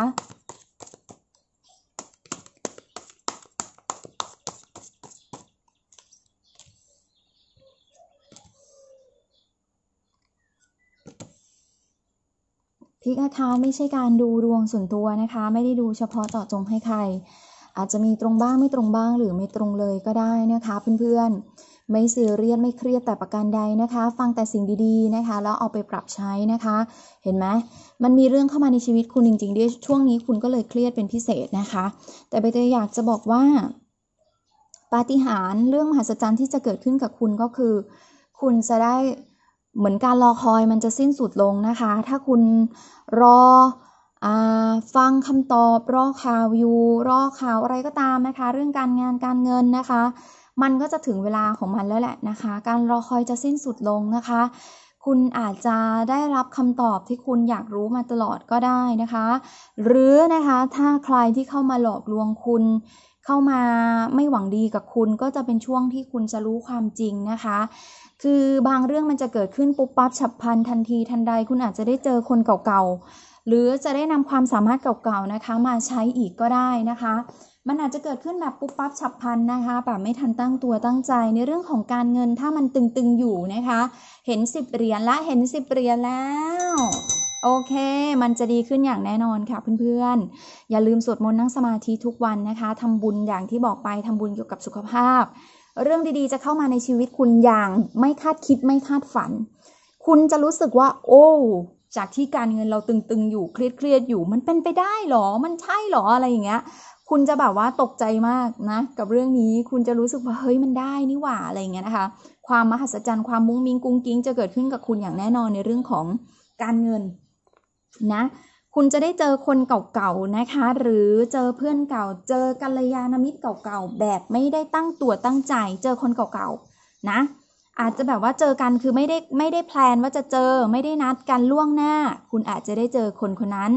พิกอาคารไม่ใช่การดูดวงส่วนตัวนะคะไม่ได้ดูเฉพาะเจาะจงให้ใครอาจจะมีตรงบ้างไม่ตรงบ้างหรือไม่ตรงเลยก็ได้นะคะเพื่อนๆไม่ซีเรียสไม่เครียดแต่ประการใดนะคะฟังแต่สิ่งดีๆนะคะแล้วเอาไปปรับใช้นะคะเห็นไหมมันมีเรื่องเข้ามาในชีวิตคุณจริงๆด้วยช่วงนี้คุณก็เลยเครียดเป็นพิเศษนะคะแต่ใบเตยอยากจะบอกว่าปาฏิหาริย์เรื่องมหัศจรรย์ที่จะเกิดขึ้นกับคุณก็คือคุณจะได้เหมือนการรอคอยมันจะสิ้นสุดลงนะคะถ้าคุณรอฟังคำตอบรอข่าวอยู่รอข่าวอะไรก็ตามนะคะเรื่องการงานการเงินนะคะมันก็จะถึงเวลาของมันแล้วแหละนะคะการรอคอยจะสิ้นสุดลงนะคะคุณอาจจะได้รับคำตอบที่คุณอยากรู้มาตลอดก็ได้นะคะหรือนะคะถ้าใครที่เข้ามาหลอกลวงคุณเข้ามาไม่หวังดีกับคุณก็จะเป็นช่วงที่คุณจะรู้ความจริงนะคะคือบางเรื่องมันจะเกิดขึ้นปุ๊บปั๊บฉับพลันทันทีทันใดคุณอาจจะได้เจอคนเก่าๆหรือจะได้นำความสามารถเก่าๆนะคะมาใช้อีกก็ได้นะคะมันอาจจะเกิดขึ้นแบบปุ๊บปั๊บฉับพลันนะคะแบบไม่ทันตั้งตัวตั้งใจในเรื่องของการเงินถ้ามันตึงๆอยู่นะคะเห็น10เหรียญละเห็น10เหรียญแล้วโอเคมันจะดีขึ้นอย่างแน่นอนค่ะเพื่อนๆอย่าลืมสวดมนต์นั่งสมาธิทุกวันนะคะทำบุญอย่างที่บอกไปทำบุญเกี่ยวกับสุขภาพเรื่องดีๆจะเข้ามาในชีวิตคุณอย่างไม่คาดคิดไม่คาดฝันคุณจะรู้สึกว่าโอ้จากที่การเงินเราตึงๆอยู่เครียดอยู่มันเป็นไปได้หรอมันใช่หรออะไรอย่างเงี้ยคุณจะแบบว่าตกใจมากนะกับเรื่องนี้คุณจะรู้สึกว่าเฮ้ยมันได้นี่หว่าอะไรอย่างเงี้ยนะคะความมหัศจรรย์ความมุ้งมิ้งกุ้งกิ้งจะเกิดขึ้นกับคุณอย่างแน่นอนในเรื่องของการเงินนะคุณจะได้เจอคนเก่าๆนะคะหรือเจอเพื่อนเก่าเจอกัลยาณมิตรเก่าๆแบบไม่ได้ตั้งตัวตั้งใจเจอคนเก่าๆนะอาจจะแบบว่าเจอกันคือไม่ได้แพลนว่าจะเจอไม่ได้นัดกันล่วงหน้าคุณอาจจะได้เจอคนคนนั้น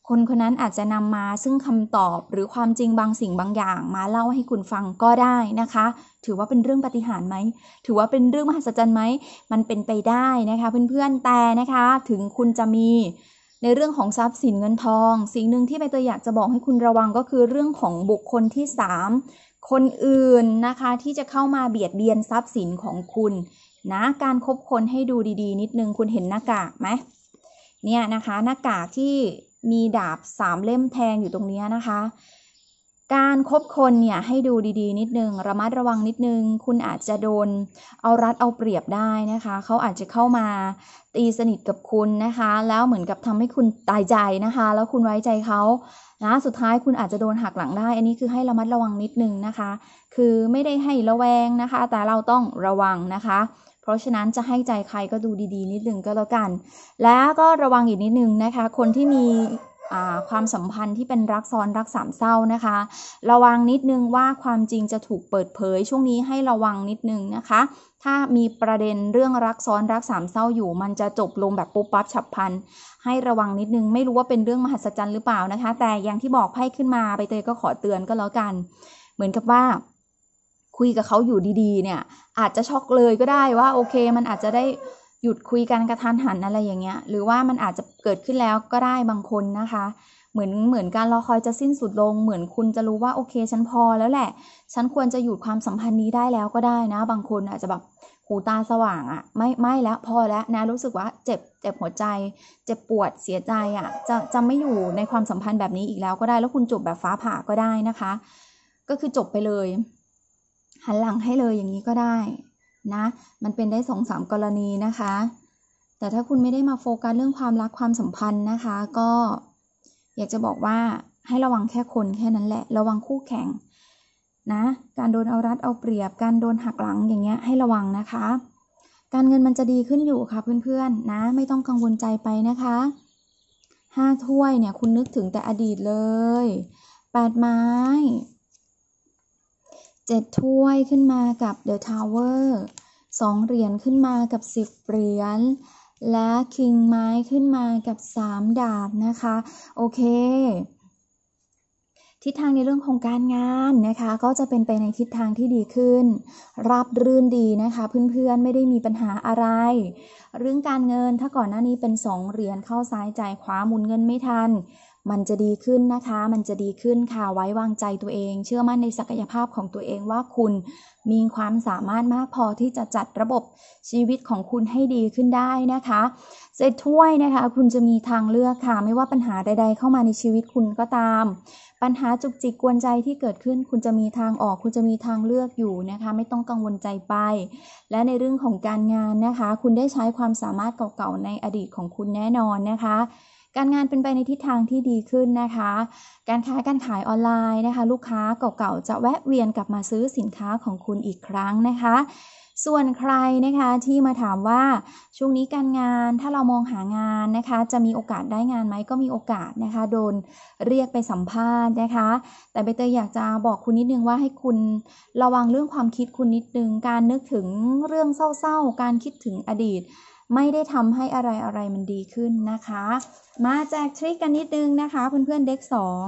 คนคนนั้นอาจจะนำมาซึ่งคำตอบหรือความจริงบางสิ่งบางอย่างมาเล่าให้คุณฟังก็ได้นะคะถือว่าเป็นเรื่องปาฏิหาริย์ไหมถือว่าเป็นเรื่องมหัศจรรย์ไหมมันเป็นไปได้นะคะเพื่อนๆแต่นะคะถึงคุณจะมีในเรื่องของทรัพย์สินเงินทองสิ่งหนึ่งที่ใบเตยอยากจะบอกให้คุณระวังก็คือเรื่องของบุคคลที่3คนอื่นนะคะที่จะเข้ามาเบียดเบียนทรัพย์สินของคุณนะการคบคนให้ดูดีๆนิดนึงคุณเห็นหน้ากากไหมเนี่ยนะคะหน้ากากที่มีดาบ3เล่มแทงอยู่ตรงนี้นะคะการคบคนเนี่ยให้ดูดีๆนิดนึงระมัดระวังนิดนึงคุณอาจจะโดนเอารัดเอาเปรียบได้นะคะเขาอาจจะเข้ามาตีสนิทกับคุณนะคะแล้วเหมือนกับทำให้คุณตายใจนะคะแล้วคุณไว้ใจเขานะสุดท้ายคุณอาจจะโดนหักหลังได้อันนี้คือให้ระมัดระวังนิดนึงนะคะคือไม่ได้ให้ระแวงนะคะแต่เราต้องระวังนะคะเพราะฉะนั้นจะให้ใจใครก็ดูดีๆนิดนึงก็แล้วกันแล้วก็ระวังอีกนิดนึงนะคะคนที่มีความสัมพันธ์ที่เป็นรักซ้อนรักสามเศร้านะคะระวังนิดนึงว่าความจริงจะถูกเปิดเผยช่วงนี้ให้ระวังนิดนึงนะคะถ้ามีประเด็นเรื่องรักซ้อนรักสามเศร้าอยู่มันจะจบลงแบบปุ๊บปั๊บฉับพลันให้ระวังนิดนึงไม่รู้ว่าเป็นเรื่องมหัศจรรย์หรือเปล่านะคะแต่อย่างที่บอกไพ่ขึ้นมาใบเตยก็ขอเตือนก็แล้วกันเหมือนกับว่าคุยกับเขาอยู่ดีๆเนี่ยอาจจะช็อกเลยก็ได้ว่าโอเคมันอาจจะได้หยุดคุยกันกระทันหันอะไรอย่างเงี้ยหรือว่ามันอาจจะเกิดขึ้นแล้วก็ได้บางคนนะคะเหมือนการรอคอยจะสิ้นสุดลงเหมือนคุณจะรู้ว่าโอเคฉันพอแล้วแหละฉันควรจะหยุดความสัมพันธ์นี้ได้แล้วก็ได้นะบางคนอาจจะแบบหูตาสว่างอ่ะไม่แล้วพอแล้วนะรู้สึกว่าเจ็บหัวใจเจ็บปวดเสียใจอ่ะจะไม่อยู่ในความสัมพันธ์แบบนี้อีกแล้วก็ได้แล้วคุณจบแบบฟ้าผ่าก็ได้นะคะก็คือจบไปเลยหันหลังให้เลยอย่างนี้ก็ได้นะมันเป็นได้ 2-3 กรณีนะคะแต่ถ้าคุณไม่ได้มาโฟกัสเรื่องความรักความสัมพันธ์นะคะก็อยากจะบอกว่าให้ระวังแค่คนแค่นั้นแหละระวังคู่แข่งนะการโดนเอารัดเอาเปรียบการโดนหักหลังอย่างเงี้ยให้ระวังนะคะการเงินมันจะดีขึ้นอยู่ค่ะเพื่อนๆนะไม่ต้องกังวลใจไปนะคะ5 ถ้วยเนี่ยคุณนึกถึงแต่อดีตเลย8 ไม้7 ถ้วยขึ้นมากับ The Tower 2 เหรียญขึ้นมากับ10 เหรียญและคิงไม้ขึ้นมากับ3 ดาบนะคะโอเคทิศทางในเรื่องของการงานนะคะก็จะเป็นไปในทิศทางที่ดีขึ้นราบรื่นดีนะคะเพื่อนๆไม่ได้มีปัญหาอะไรเรื่องการเงินถ้าก่อนหน้านี้เป็น2 เหรียญเข้าซ้ายจ่ายขวาหมุนเงินไม่ทันมันจะดีขึ้นนะคะมันจะดีขึ้นค่ะไว้วางใจตัวเองเชื่อมั่นในศักยภาพของตัวเองว่าคุณมีความสามารถมากพอที่จะจัดระบบชีวิตของคุณให้ดีขึ้นได้นะคะ7 ถ้วยนะคะคุณจะมีทางเลือกค่ะไม่ว่าปัญหาใดๆเข้ามาในชีวิตคุณก็ตามปัญหาจุกจิกกวนใจที่เกิดขึ้นคุณจะมีทางออกคุณจะมีทางเลือกอยู่นะคะไม่ต้องกังวลใจไปและในเรื่องของการงานนะคะคุณได้ใช้ความสามารถเก่าๆในอดีตของคุณแน่นอนนะคะการงานเป็นไปในทิศทางที่ดีขึ้นนะคะการค้าการขายออนไลน์นะคะลูกค้าเก่าๆจะแวะเวียนกลับมาซื้อสินค้าของคุณอีกครั้งนะคะส่วนใครนะคะที่มาถามว่าช่วงนี้การงานถ้าเรามองหางานนะคะจะมีโอกาสได้งานไหมก็มีโอกาสนะคะโดนเรียกไปสัมภาษณ์นะคะแต่ใบเตยอยากจะบอกคุณนิดนึงว่าให้คุณระวังเรื่องความคิดคุณนิดนึงการนึกถึงเรื่องเศร้าๆการคิดถึงอดีตไม่ได้ทำให้อะไรมันดีขึ้นนะคะมาแจกทริคกันนิดนึงนะคะเพื่อนๆเด็ก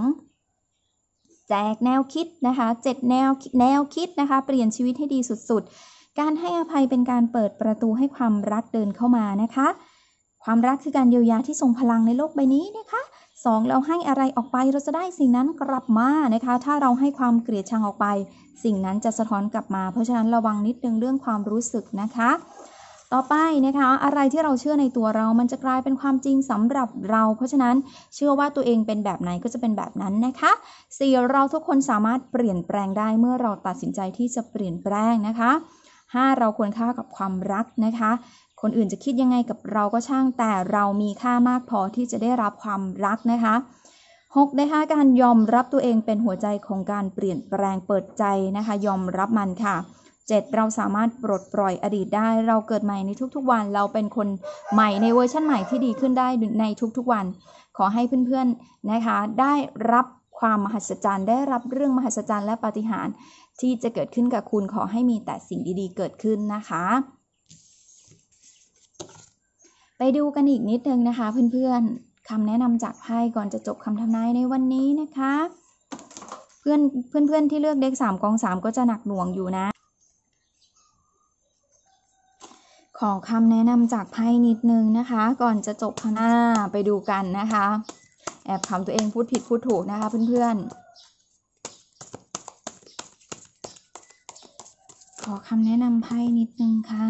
2แจกแนวคิดนะคะ7แนวคิดนะคะเปลี่ยนชีวิตให้ดีสุดๆการให้อภัยเป็นการเปิดประตูให้ความรักเดินเข้ามานะคะความรักคือการเยียวยาที่ทรงพลังในโลกใบนี้นะคะ2เราให้อะไรออกไปเราจะได้สิ่งนั้นกลับมานะคะถ้าเราให้ความเกลียดชังออกไปสิ่งนั้นจะสะท้อนกลับมาเพราะฉะนั้นระวังนิดนึงเรื่องความรู้สึกนะคะต่อไปนะคะอะไรที่เราเชื่อในตัวเรามันจะกลายเป็นความจริงสำหรับเราเพราะฉะนั้นเชื่อว่าตัวเองเป็นแบบไหนก็จะเป็นแบบนั้นนะคะ4เราทุกคนสามารถเปลี่ยนแปลงได้เมื่อเราตัดสินใจที่จะเปลี่ยนแปลงนะคะ5เราควรค่ากับความรักนะคะคนอื่นจะคิดยังไงกับเราก็ช่างแต่เรามีค่ามากพอที่จะได้รับความรักนะคะ6นะคะการยอมรับตัวเองเป็นหัวใจของการเปลี่ยนแปลงเปิดใจนะคะยอมรับมันค่ะ7เราสามารถปลดปล่อยอดีตได้เราเกิดใหม่ในทุกๆวันเราเป็นคนใหม่ในเวอร์ชันใหม่ที่ดีขึ้นได้ในทุกๆวันขอให้เพื่อนๆนะคะได้รับความมหัศจรรย์ได้รับเรื่องมหัศจรรย์และปาฏิหาริย์ที่จะเกิดขึ้นกับคุณขอให้มีแต่สิ่งดีๆเกิดขึ้นนะคะไปดูกันอีกนิดนึงนะคะเพื่อนๆคำแนะนำจากไพ่ก่อนจะจบคำทำนายในวันนี้นะคะเพื่อนที่เลือกเด็ก3 กอง 3ก็จะหนักหน่วงอยู่นะขอคำแนะนำจากไพ่นิดนึงนะคะก่อนจะจบหน้าไปดูกันนะคะแอบขำตัวเองพูดผิดพูดถูกนะคะเพื่อนๆขอคำแนะนำไพ่นิดนึงค่ะ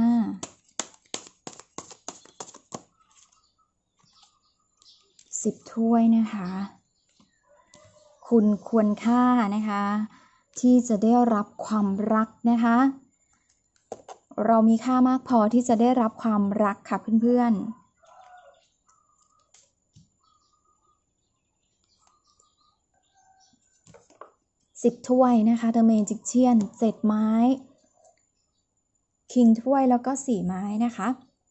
10 ถ้วยนะคะคุณควรค่านะคะที่จะได้รับความรักนะคะเรามีค่ามากพอที่จะได้รับความรักค่ะเพื่อนๆ10 ถ้วยนะคะเดอะเมจิกเชียน7 ไม้คิงถ้วยแล้วก็4 ไม้นะคะ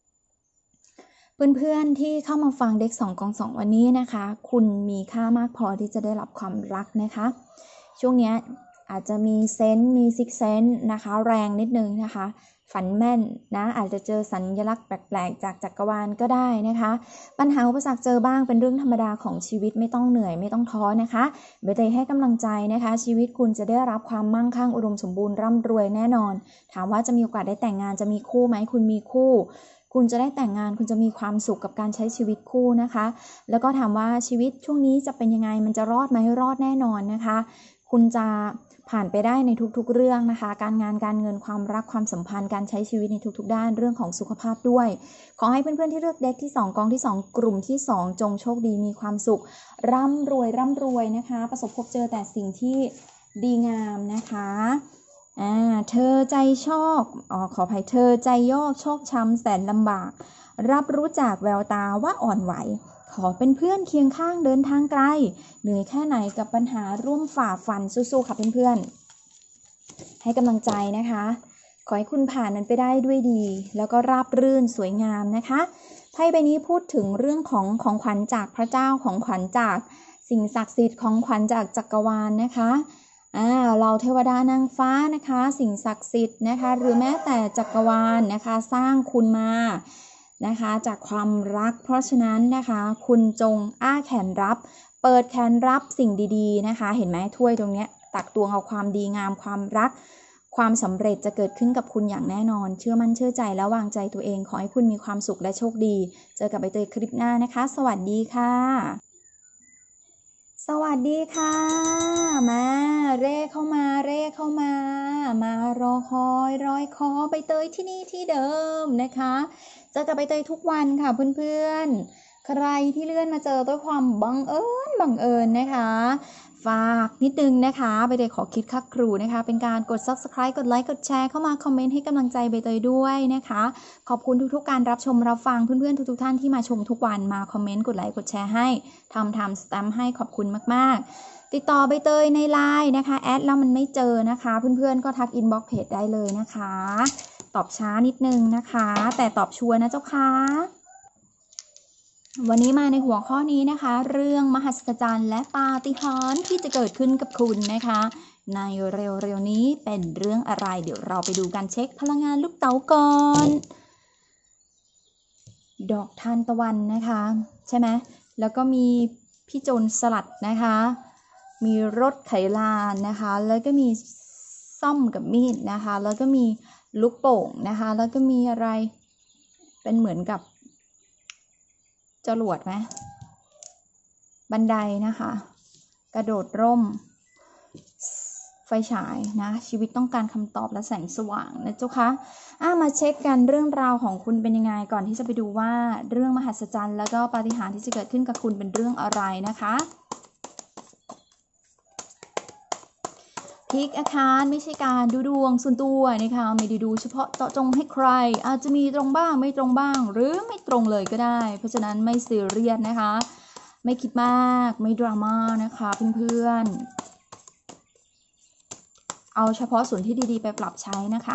เพื่อนๆที่เข้ามาฟังเด็ก2 กอง 2วันนี้นะคะคุณมีค่ามากพอที่จะได้รับความรักนะคะช่วงนี้อาจจะมีเซนส์มีซิกเซนส์นะคะแรงนิดนึงนะคะฝันแม่นนะอาจจะเจอสัญลักษณ์แปลกๆจากจักรวาลก็ได้นะคะปัญหาอุปสรรคเจอบ้างเป็นเรื่องธรรมดาของชีวิตไม่ต้องเหนื่อยไม่ต้องท้อนะคะเบเตยให้กำลังใจนะคะชีวิตคุณจะได้รับความมั่งคั่งอุดมสมบูรณ์ร่ำรวยแน่นอนถามว่าจะมีโอกาสได้แต่งงานจะมีคู่ไหมคุณมีคู่คุณจะได้แต่งงานคุณจะมีความสุขกับการใช้ชีวิตคู่นะคะแล้วก็ถามว่าชีวิตช่วงนี้จะเป็นยังไงมันจะรอดไหมรอดแน่นอนนะคะคุณจะผ่านไปได้ในทุกๆเรื่องนะคะการงานการเงินความรักความสัมพันธ์การใช้ชีวิตในทุกๆด้านเรื่องของสุขภาพด้วยขอให้เพื่อนๆที่เลือกเด็กที่2 กองที่2กลุ่มที่2จงโชคดีมีความสุขร่ำรวยนะคะประสบพบเจอแต่สิ่งที่ดีงามนะคะเธอใจชอกขออภัยเธอใจยอกชอกช้ำแสนลำบากรับรู้จากแววตาว่าอ่อนไหวขอเป็นเพื่อนเคียงข้างเดินทางไกลเหนื่อยแค่ไหนกับปัญหาร่วมฝ่าฟันสู้ๆค่ะเพื่อนๆให้กำลังใจนะคะขอให้คุณผ่านนั้นไปได้ด้วยดีแล้วก็ราบรื่นสวยงามนะคะไพ่ใบนี้พูดถึงเรื่องของขวัญจากพระเจ้าของขวัญจากสิ่งศักดิ์สิทธิ์ของขวัญจากจักรวาลนะคะเราเทวดานางฟ้านะคะสิ่งศักดิ์สิทธิ์นะคะหรือแม้แต่จักรวาลนะคะสร้างคุณมานะคะจากความรักเพราะฉะนั้นนะคะคุณจงอ้าแขนรับเปิดแขนรับสิ่งดีๆนะคะเห็นไหมถ้วยตรงนี้ตักตวงเอาความดีงามความรักความสำเร็จจะเกิดขึ้นกับคุณอย่างแน่นอนเชื่อมั่นเชื่อใจและวางใจตัวเองขอให้คุณมีความสุขและโชคดีเจอกับใบเตยคลิปหน้านะคะสวัสดีค่ะสวัสดีค่ะมาเร่เข้ามารอคอยคอใบเตยที่นี่ที่เดิมนะคะเจอกับใบเตยทุกวันค่ะเพื่อนๆใครที่เลื่อนมาเจอด้วยความบังเอิญนะคะฝากนิดนึงนะคะใบเตยขอคิดค่าครูนะคะเป็นการกด Subscribe กดไลค์กดแชร์เข้ามาคอมเมนต์ให้กำลังใจใบเตยด้วยนะคะขอบคุณทุกๆการรับชมรับฟังเพื่อนๆทุกๆท่านที่มาชมทุกวันมาคอมเมนต์กดไลค์กดแชร์ให้ทำสแตมป์ให้ขอบคุณมากๆติดต่อใบเตยในไลน์นะคะแอดแล้วมันไม่เจอนะคะเพื่อนๆก็ทักอินบ็อกซ์เพจได้เลยนะคะตอบช้านิดนึงนะคะแต่ตอบชัวร์นะเจ้าค่ะวันนี้มาในหัวข้อนี้นะคะเรื่องมหัศจรรย์และปาฏิหาริย์ที่จะเกิดขึ้นกับคุณนะคะในเร็วๆนี้เป็นเรื่องอะไรเดี๋ยวเราไปดูกันเช็คพลังงานลูกเต๋าก่อนดอกทานตะวันนะคะใช่ไหมแล้วก็มีพี่โจรสลัดนะคะมีรถไถลานนะคะแล้วก็มีซ่อมกับมีดนะคะแล้วก็มีลูกโป่งนะคะแล้วก็มีอะไรเป็นเหมือนกับจรวดไหมบันไดนะคะกระโดดร่มไฟฉายนะชีวิตต้องการคำตอบและแสงสว่างนะเจ้าคะมาเช็คกันเรื่องราวของคุณเป็นยังไงก่อนที่จะไปดูว่าเรื่องมหัศจรรย์แล้วก็ปาฏิหาริย์ที่จะเกิดขึ้นกับคุณเป็นเรื่องอะไรนะคะพิกอาคารไม่ใช่การดูดวงส่วนตัวนะคะไม่ได้ดูเฉพาะเจาะจงให้ใครอาจจะมีตรงบ้างไม่ตรงบ้างหรือไม่ตรงเลยก็ได้เพราะฉะนั้นไม่ซีเรียสนะคะไม่คิดมากไม่ดราม่านะคะเพื่อนๆเอาเฉพาะส่วนที่ดีๆไปปรับใช้นะคะ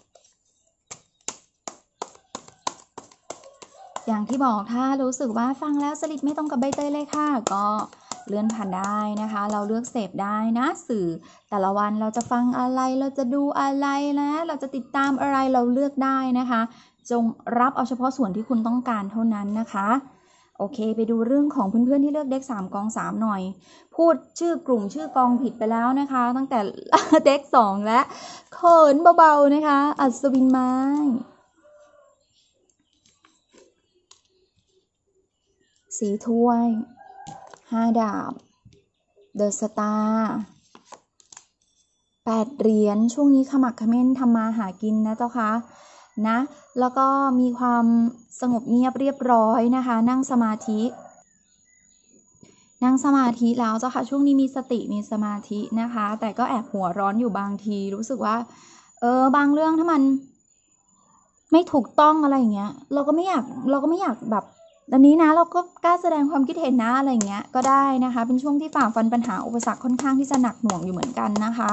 อย่างที่บอกถ้ารู้สึกว่าฟังแล้วสลิดไม่ตรงกับใบเตยเลยค่ะก็เลื่อนผ่านได้นะคะเราเลือกเสพได้นะสื่อแต่ละวันเราจะฟังอะไรเราจะดูอะไรนะเราจะติดตามอะไรเราเลือกได้นะคะจงรับเอาเฉพาะส่วนที่คุณต้องการเท่านั้นนะคะโอเคไปดูเรื่องของเพื่อนๆที่เลือกเด็ก3กอง3หน่อยพูดชื่อกลุ่มชื่อกองผิดไปแล้วนะคะตั้งแต่ เด็ก2และเขินเบาๆนะคะอัศวินไม้สีถ้วย5 ดาบเดอะสตาร์8 เหรียญช่วงนี้ขมักเขม้นทำมาหากินนะเจ้าคะนะแล้วก็มีความสงบเงียบเรียบร้อยนะคะนั่งสมาธิแล้วเจ้าค่ะช่วงนี้มีสติมีสมาธินะคะแต่ก็แอบหัวร้อนอยู่บางทีรู้สึกว่าบางเรื่องถ้ามันไม่ถูกต้องอะไรอย่างเงี้ยเราก็ไม่อยากแบบอันนี้นะเราก็กล้าแสดงความคิดเห็นนะอะไรอย่างเงี้ยก็ได้นะคะเป็นช่วงที่ฝ่าฟันปัญหาอุปสรรคค่อนข้างที่จะหนักหน่วงอยู่เหมือนกันนะคะ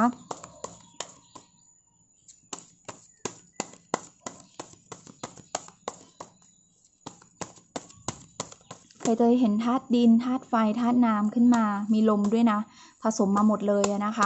ใบเตยเห็นธาตุดินธาตุไฟธาตุน้ำขึ้นมามีลมด้วยนะผสมมาหมดเลยนะคะ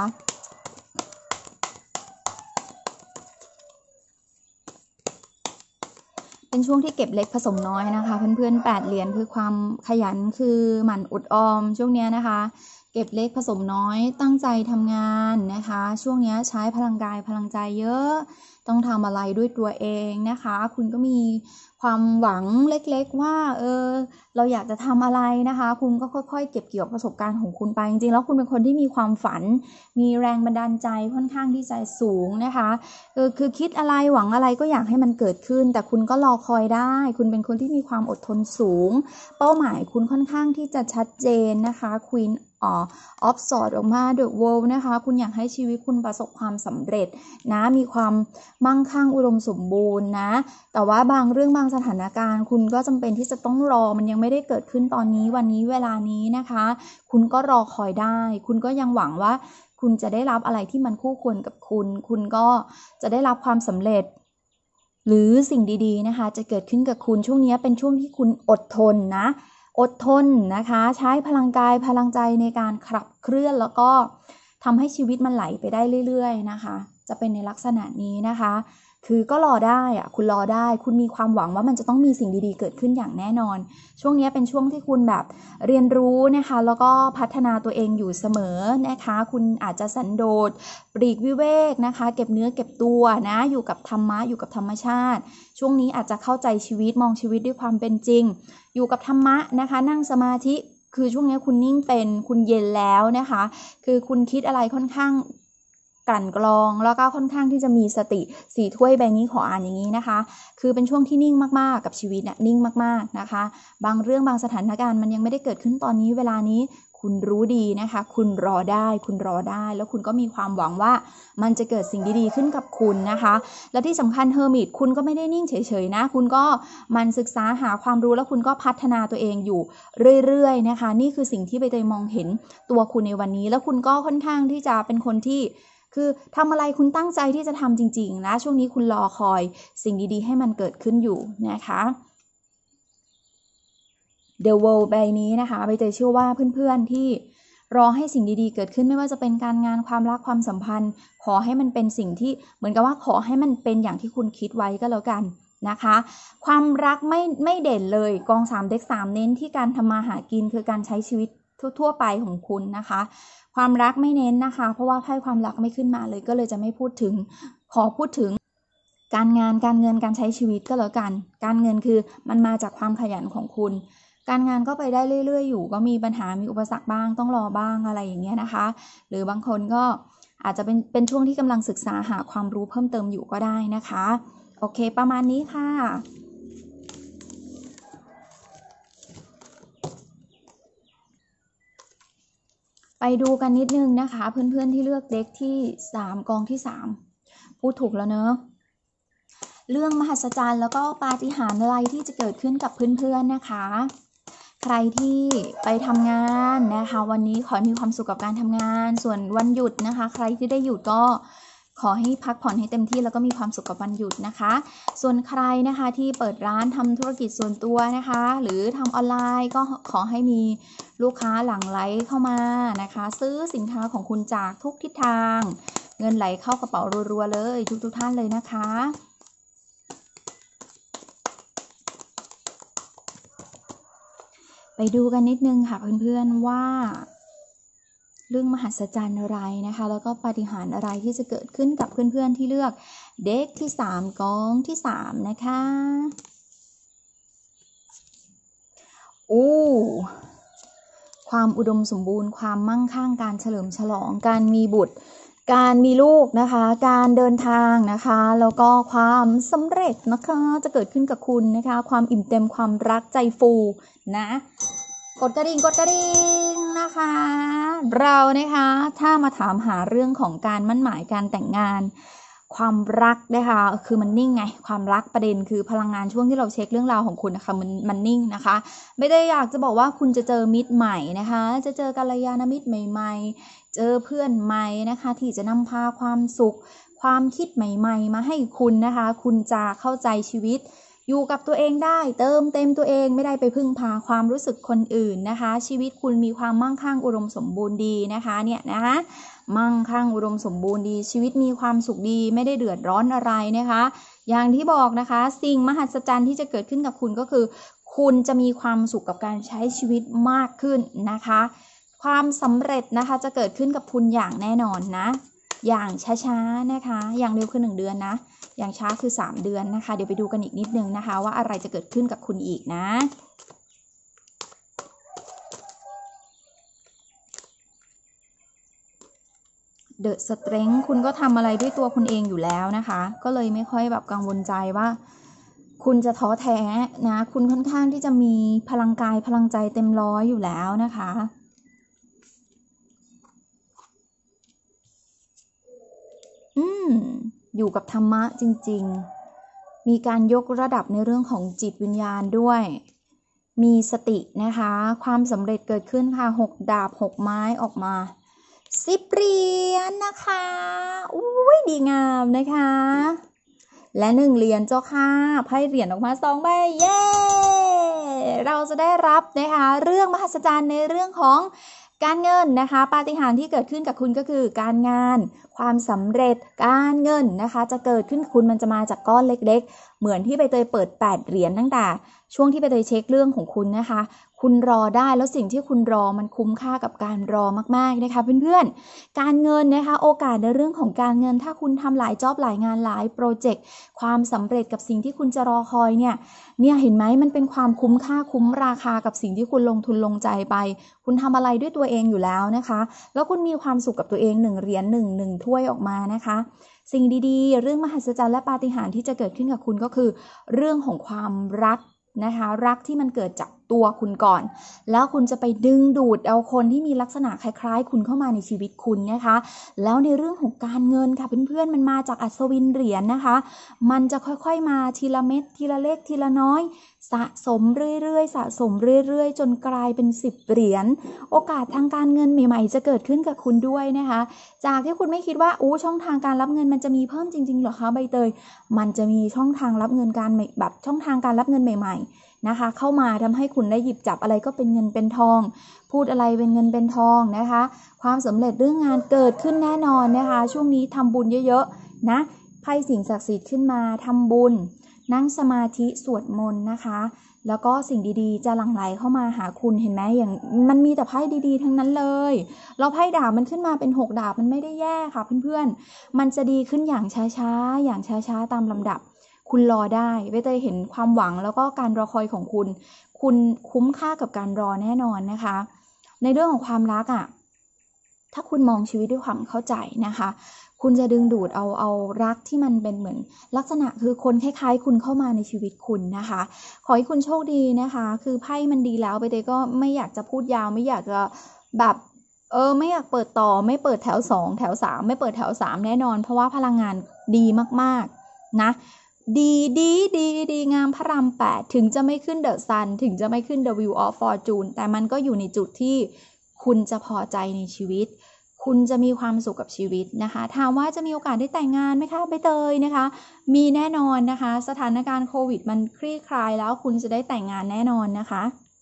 เป็นช่วงที่เก็บเล็กผสมน้อยนะคะเพื่อนๆ8 เหรียญคือความขยันคือหมั่นอดออมช่วงนี้นะคะเก็บเล็กผสมน้อยตั้งใจทำงานนะคะช่วงนี้ใช้พลังกายพลังใจเยอะต้องทำอะไรด้วยตัวเองนะคะคุณก็มีความหวังเล็กๆว่าเราอยากจะทำอะไรนะคะคุณก็ค่อยๆเก็บเกี่ยวประสบการณ์ของคุณไปจริงๆแล้วคุณเป็นคนที่มีความฝันมีแรงบันดาลใจค่อนข้างที่จะสูงนะคะคือคิดอะไรหวังอะไรก็อยากให้มันเกิดขึ้นแต่คุณก็รอคอยได้คุณเป็นคนที่มีความอดทนสูงเป้าหมายคุณค่อนข้างที่จะชัดเจนนะคะ Queen of Swords ออกมา The World นะคะคุณอยากให้ชีวิตคุณประสบความสำเร็จนะมีความมั่งคั่งอุดมสมบูรณ์นะแต่ว่าบางเรื่องบางสถานการณ์คุณก็จำเป็นที่จะต้องรอมันยังไม่ได้เกิดขึ้นตอนนี้วันนี้เวลานี้นะคะคุณก็รอคอยได้คุณก็ยังหวังว่าคุณจะได้รับอะไรที่มันคู่ควรกับคุณก็จะได้รับความสำเร็จหรือสิ่งดีๆนะคะจะเกิดขึ้นกับคุณช่วงนี้เป็นช่วงที่คุณอดทนนะอดทนนะคะใช้พลังกายพลังใจในการขับเคลื่อนแล้วก็ทำให้ชีวิตมันไหลไปได้เรื่อยๆนะคะจะเป็นในลักษณะนี้นะคะคือก็รอได้อะคุณรอได้คุณมีความหวังว่ามันจะต้องมีสิ่งดีๆเกิดขึ้นอย่างแน่นอนช่วงนี้เป็นช่วงที่คุณแบบเรียนรู้นะคะแล้วก็พัฒนาตัวเองอยู่เสมอนะคะคุณอาจจะสันโดษปลีกวิเวกนะคะเก็บเนื้อเก็บตัวนะอยู่กับธรรมะอยู่กับธรรมชาติช่วงนี้อาจจะเข้าใจชีวิตมองชีวิตด้วยความเป็นจริงอยู่กับธรรมะนะคะนั่งสมาธิคือช่วงนี้คุณนิ่งเป็นคุณเย็นแล้วนะคะคือคุณคิดอะไรค่อนข้างกลั่นกรองแล้วก็ค่อนข้างที่จะมีสติ4 ถ้วยใบนี้ขออ่านอย่างนี้นะคะคือเป็นช่วงที่นิ่งมากๆกับชีวิตเนี่ยนิ่งมากๆนะคะบางเรื่องบางสถานการณ์มันยังไม่ได้เกิดขึ้นตอนนี้เวลานี้คุณรู้ดีนะคะคุณรอได้แล้วคุณก็มีความหวังว่ามันจะเกิดสิ่งดีๆขึ้นกับคุณนะคะและที่สำคัญเฮอร์มิตคุณก็ไม่ได้นิ่งเฉยๆนะคุณก็มันศึกษาหาความรู้แล้วคุณก็พัฒนาตัวเองอยู่เรื่อยๆนะคะนี่คือสิ่งที่ใบเตยมองเห็นตัวคุณในวันนี้แล้วคุณก็ค่อนข้างที่จะเป็นคนที่คือทำอะไรคุณตั้งใจที่จะทำจริงๆนะช่วงนี้คุณรอคอยสิ่งดีๆให้มันเกิดขึ้นอยู่นะคะ The World ใบนี้นะคะใบเตยเชื่อว่าเพื่อนๆที่รอให้สิ่งดีๆเกิดขึ้นไม่ว่าจะเป็นการงานความรักความสัมพันธ์ขอให้มันเป็นสิ่งที่เหมือนกับว่าขอให้มันเป็นอย่างที่คุณคิดไว้ก็แล้วกันนะคะความรักไม่เด่นเลยกอง3เด็ก3เน้นที่การทำมาหากินคือการใช้ชีวิตทั่วไปของคุณนะคะความรักไม่เน้นนะคะเพราะว่าไพ่ความรักไม่ขึ้นมาเลยก็เลยจะไม่พูดถึงขอพูดถึงการงานการเงินการใช้ชีวิตก็แล้วกันการเงินคือมันมาจากความขยันของคุณการงานก็ไปได้เรื่อยๆอยู่ก็มีปัญหามีอุปสรรคบ้างต้องรอบ้างอะไรอย่างเงี้ยนะคะหรือบางคนก็อาจจะเป็นช่วงที่กำลังศึกษาหาความรู้เพิ่มเติมอยู่ก็ได้นะคะโอเคประมาณนี้ค่ะไปดูกันนิดนึงนะคะเพื่อนๆที่เลือกเด็กที่3กองที่3พูดถูกแล้วเนอะเรื่องมหัศจรรย์แล้วก็ปาฏิหาริย์อะไรที่จะเกิดขึ้นกับเพื่อนๆนะคะใครที่ไปทำงานนะคะวันนี้ขอให้มีความสุขกับการทำงานส่วนวันหยุดนะคะใครที่ได้หยุดก็ขอให้พักผ่อนให้เต็มที่แล้วก็มีความสุขกับวันหยุดนะคะส่วนใครนะคะที่เปิดร้านทำธุรกิจส่วนตัวนะคะหรือทำออนไลน์ก็ขอให้มีลูกค้าหลั่งไหลเข้ามานะคะซื้อสินค้าของคุณจากทุกทิศทางเงินไหลเข้ากระเป๋ารัวๆเลยทุกท่านเลยนะคะไปดูกันนิดนึงค่ะเพื่อนๆว่าเรื่องมหัศจรรย์อะไรนะคะแล้วก็ปาฏิหาริย์อะไรที่จะเกิดขึ้นกับเพื่อนๆที่เลือกเด็กที่3กองที่3นะคะความอุดมสมบูรณ์ความมั่งคั่งการเฉลิมฉลองการมีบุตรการมีลูกนะคะการเดินทางนะคะแล้วก็ความสำเร็จนะคะจะเกิดขึ้นกับคุณนะคะความอิ่มเต็มความรักใจฟูนะกดกระดิ่งนะคะเรานะคะถ้ามาถามหาเรื่องของการมั่นหมายการแต่งงานความรักนะคะคือมันนิ่งไงความรักประเด็นคือพลังงานช่วงที่เราเช็คเรื่องราวของคุณนะคะมันนิ่งนะคะไม่ได้อยากจะบอกว่าคุณจะเจอมิตรใหม่นะคะจะเจอกัลยาณมิตรใหม่ๆเจอเพื่อนใหม่นะคะที่จะนำพาความสุขความคิดใหม่ๆมาให้คุณนะคะคุณจะเข้าใจชีวิตอยู่กับตัวเองได้เติมเต็มตัวเองไม่ได้ไปพึ่งพาความรู้สึกคนอื่นนะคะชีวิตคุณมีความมั่งคั่งอุดมสมบูรณ์ดีนะคะเนี่ยนะคะมั่งคั่งอุดมสมบูรณ์ดีชีวิตมีความสุขดีไม่ได้เดือดร้อนอะไรนะคะอย่างที่บอกนะคะสิ่งมหัศจรรย์ที่จะเกิดขึ้นกับคุณก็คือคุณจะมีความสุขกับการใช้ชีวิตมากขึ้นนะคะความสำเร็จนะคะจะเกิดขึ้นกับคุณอย่างแน่นอนนะอย่างช้าๆนะคะอย่างเร็วคือ1 เดือนนะอย่างช้าคือ3 เดือนนะคะเดี๋ยวไปดูกันอีกนิดนึงนะคะว่าอะไรจะเกิดขึ้นกับคุณอีกนะเดอะสเตรนท์คุณก็ทำอะไรด้วยตัวคุณเองอยู่แล้วนะคะก็เลยไม่ค่อยแบบกังวลใจว่าคุณจะท้อแท้นะคุณค่อนข้างที่จะมีพลังกายพลังใจเต็มร้อยอยู่แล้วนะคะอยู่กับธรรมะจริงๆมีการยกระดับในเรื่องของจิตวิญญาณด้วยมีสตินะคะความสำเร็จเกิดขึ้นค่ะ6 ดาบ 6 ไม้ออกมา10 เหรียญนะคะอุ้ยดีงามนะคะและ1 เหรียญเจ้าค่ะไพ่เหรียญออกมา2 ใบเย้เราจะได้รับนะคะเรื่องมหัศจรรย์ในเรื่องของการเงินนะคะปาฏิหาริย์ที่เกิดขึ้นกับคุณก็คือการงานความสำเร็จการเงินนะคะจะเกิดขึ้นคุณมันจะมาจากก้อนเล็กๆเหมือนที่ใบเตยเปิด8 เหรียญตั้งแต่ช่วงที่ใบเตยเช็คเรื่องของคุณนะคะคุณรอได้แล้วสิ่งที่คุณรอมันคุ้มค่ากับการรอมากๆนะคะเพื่อนๆการเงินนะคะโอกาสในเรื่องของการเงินถ้าคุณทำหลายจ็อบหลายงานหลายโปรเจกต์ความสำเร็จกับสิ่งที่คุณจะรอคอยเนี่ยเห็นไหมมันเป็นความคุ้มค่าคุ้มราคากับสิ่งที่คุณลงทุนลงใจไปคุณทำอะไรด้วยตัวเองอยู่แล้วนะคะแล้วคุณมีความสุขกับตัวเอง1 เหรียญ1ถ้วยออกมานะคะสิ่งดีๆเรื่องมหัศจรรย์และปาฏิหาริย์ที่จะเกิดขึ้นกับคุณก็คือเรื่องของความรักนะคะรักที่มันเกิดจากตัวคุณก่อนแล้วคุณจะไปดึงดูดเอาคนที่มีลักษณะคล้ายๆคุณเข้ามาในชีวิตคุณนะคะแล้วในเรื่องของการเงินค่ะเพื่อนๆมันมาจากอัศวินเหรียญนะคะมันจะค่อยๆมาทีละเม็ดทีละเล็กทีละน้อยสะสมเรื่อยๆสะสมเรื่อยๆจนกลายเป็น10 เหรียญโอกาสทางการเงินใหม่ๆจะเกิดขึ้นกับคุณด้วยนะคะจากที่คุณไม่คิดว่าช่องทางการรับเงินมันจะมีเพิ่มจริงๆหรอคะใบเตยมันจะมีช่องทางรับเงินการแบบช่องทางการรับเงินใหม่ๆนะคะเข้ามาทำให้คุณได้หยิบจับอะไรก็เป็นเงินเป็นทองพูดอะไรเป็นเงินเป็นทองนะคะความสำเร็จเรื่องงานเกิดขึ้นแน่นอนนะคะช่วงนี้ทำบุญเยอะๆนะไพ่สิ่งศักดิ์สิทธิ์ขึ้นมาทำบุญนั่งสมาธิสวดมนต์นะคะแล้วก็สิ่งดีๆจะหลั่งไหลเข้ามาหาคุณเห็นไหมอย่างมันมีแต่ไพ่ดีๆทั้งนั้นเลยเราไพ่ดาบมันขึ้นมาเป็น6 ดาบมันไม่ได้แย่ค่ะเพื่อนๆมันจะดีขึ้นอย่างช้าๆอย่างช้าๆตามลำดับคุณรอได้ใบเตยเห็นความหวังแล้วก็การรอคอยของคุณคุ้มค่ากับการรอแน่นอนนะคะในเรื่องของความรักถ้าคุณมองชีวิตด้วยความเข้าใจนะคะคุณจะดึงดูดเอารักที่มันเป็นเหมือนลักษณะคือคนคล้ายๆคุณเข้ามาในชีวิตคุณนะคะขอให้คุณโชคดีนะคะคือไพ่มันดีแล้วใบเตยก็ไม่อยากจะพูดยาวไม่อยากจะแบบไม่อยากเปิดต่อไม่เปิดแถว2แถว3ไม่เปิดแถว3แน่นอนเพราะว่าพลังงานดีมากๆนะดีงามพระราม 8ถึงจะไม่ขึ้นเดอะซันถึงจะไม่ขึ้น The Wheel of Fortune แต่มันก็อยู่ในจุดที่คุณจะพอใจในชีวิตคุณจะมีความสุขกับชีวิตนะคะถามว่าจะมีโอกาสได้แต่งงานไหมคะใบเตยนะคะมีแน่นอนนะคะสถานการณ์โควิดมันคลี่คลายแล้วคุณจะได้แต่งงานแน่นอนนะคะ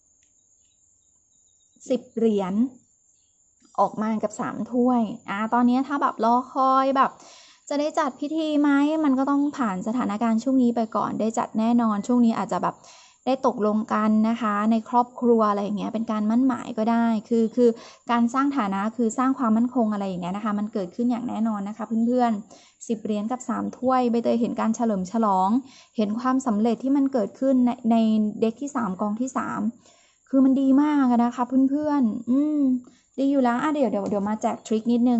10 เหรียญออกมากับ3 ถ้วยตอนนี้ถ้าแบบรอคอยแบบจะได้จัดพิธีไหมมันก็ต้องผ่านสถานการณ์ช่วงนี้ไปก่อนได้จัดแน่นอนช่วงนี้อาจจะแบบได้ตกลงกันนะคะในครอบครัวอะไรอย่างเงี้ยเป็นการมั่นหมายก็ได้คือการสร้างฐานะคือสร้างความมั่นคงอะไรอย่างเงี้ยนะคะมันเกิดขึ้นอย่างแน่นอนนะคะเพื่อนๆ10 เหรียญกับ3 ถ้วยใบเตยเห็นการเฉลิมฉลองเห็นความสำเร็จที่มันเกิดขึ้นในเด็กที่3กองที่3คือมันดีมากนะคะเพื่อนๆดีอยู่แล้วเดี๋ยวมาแจกทริคนิดนึง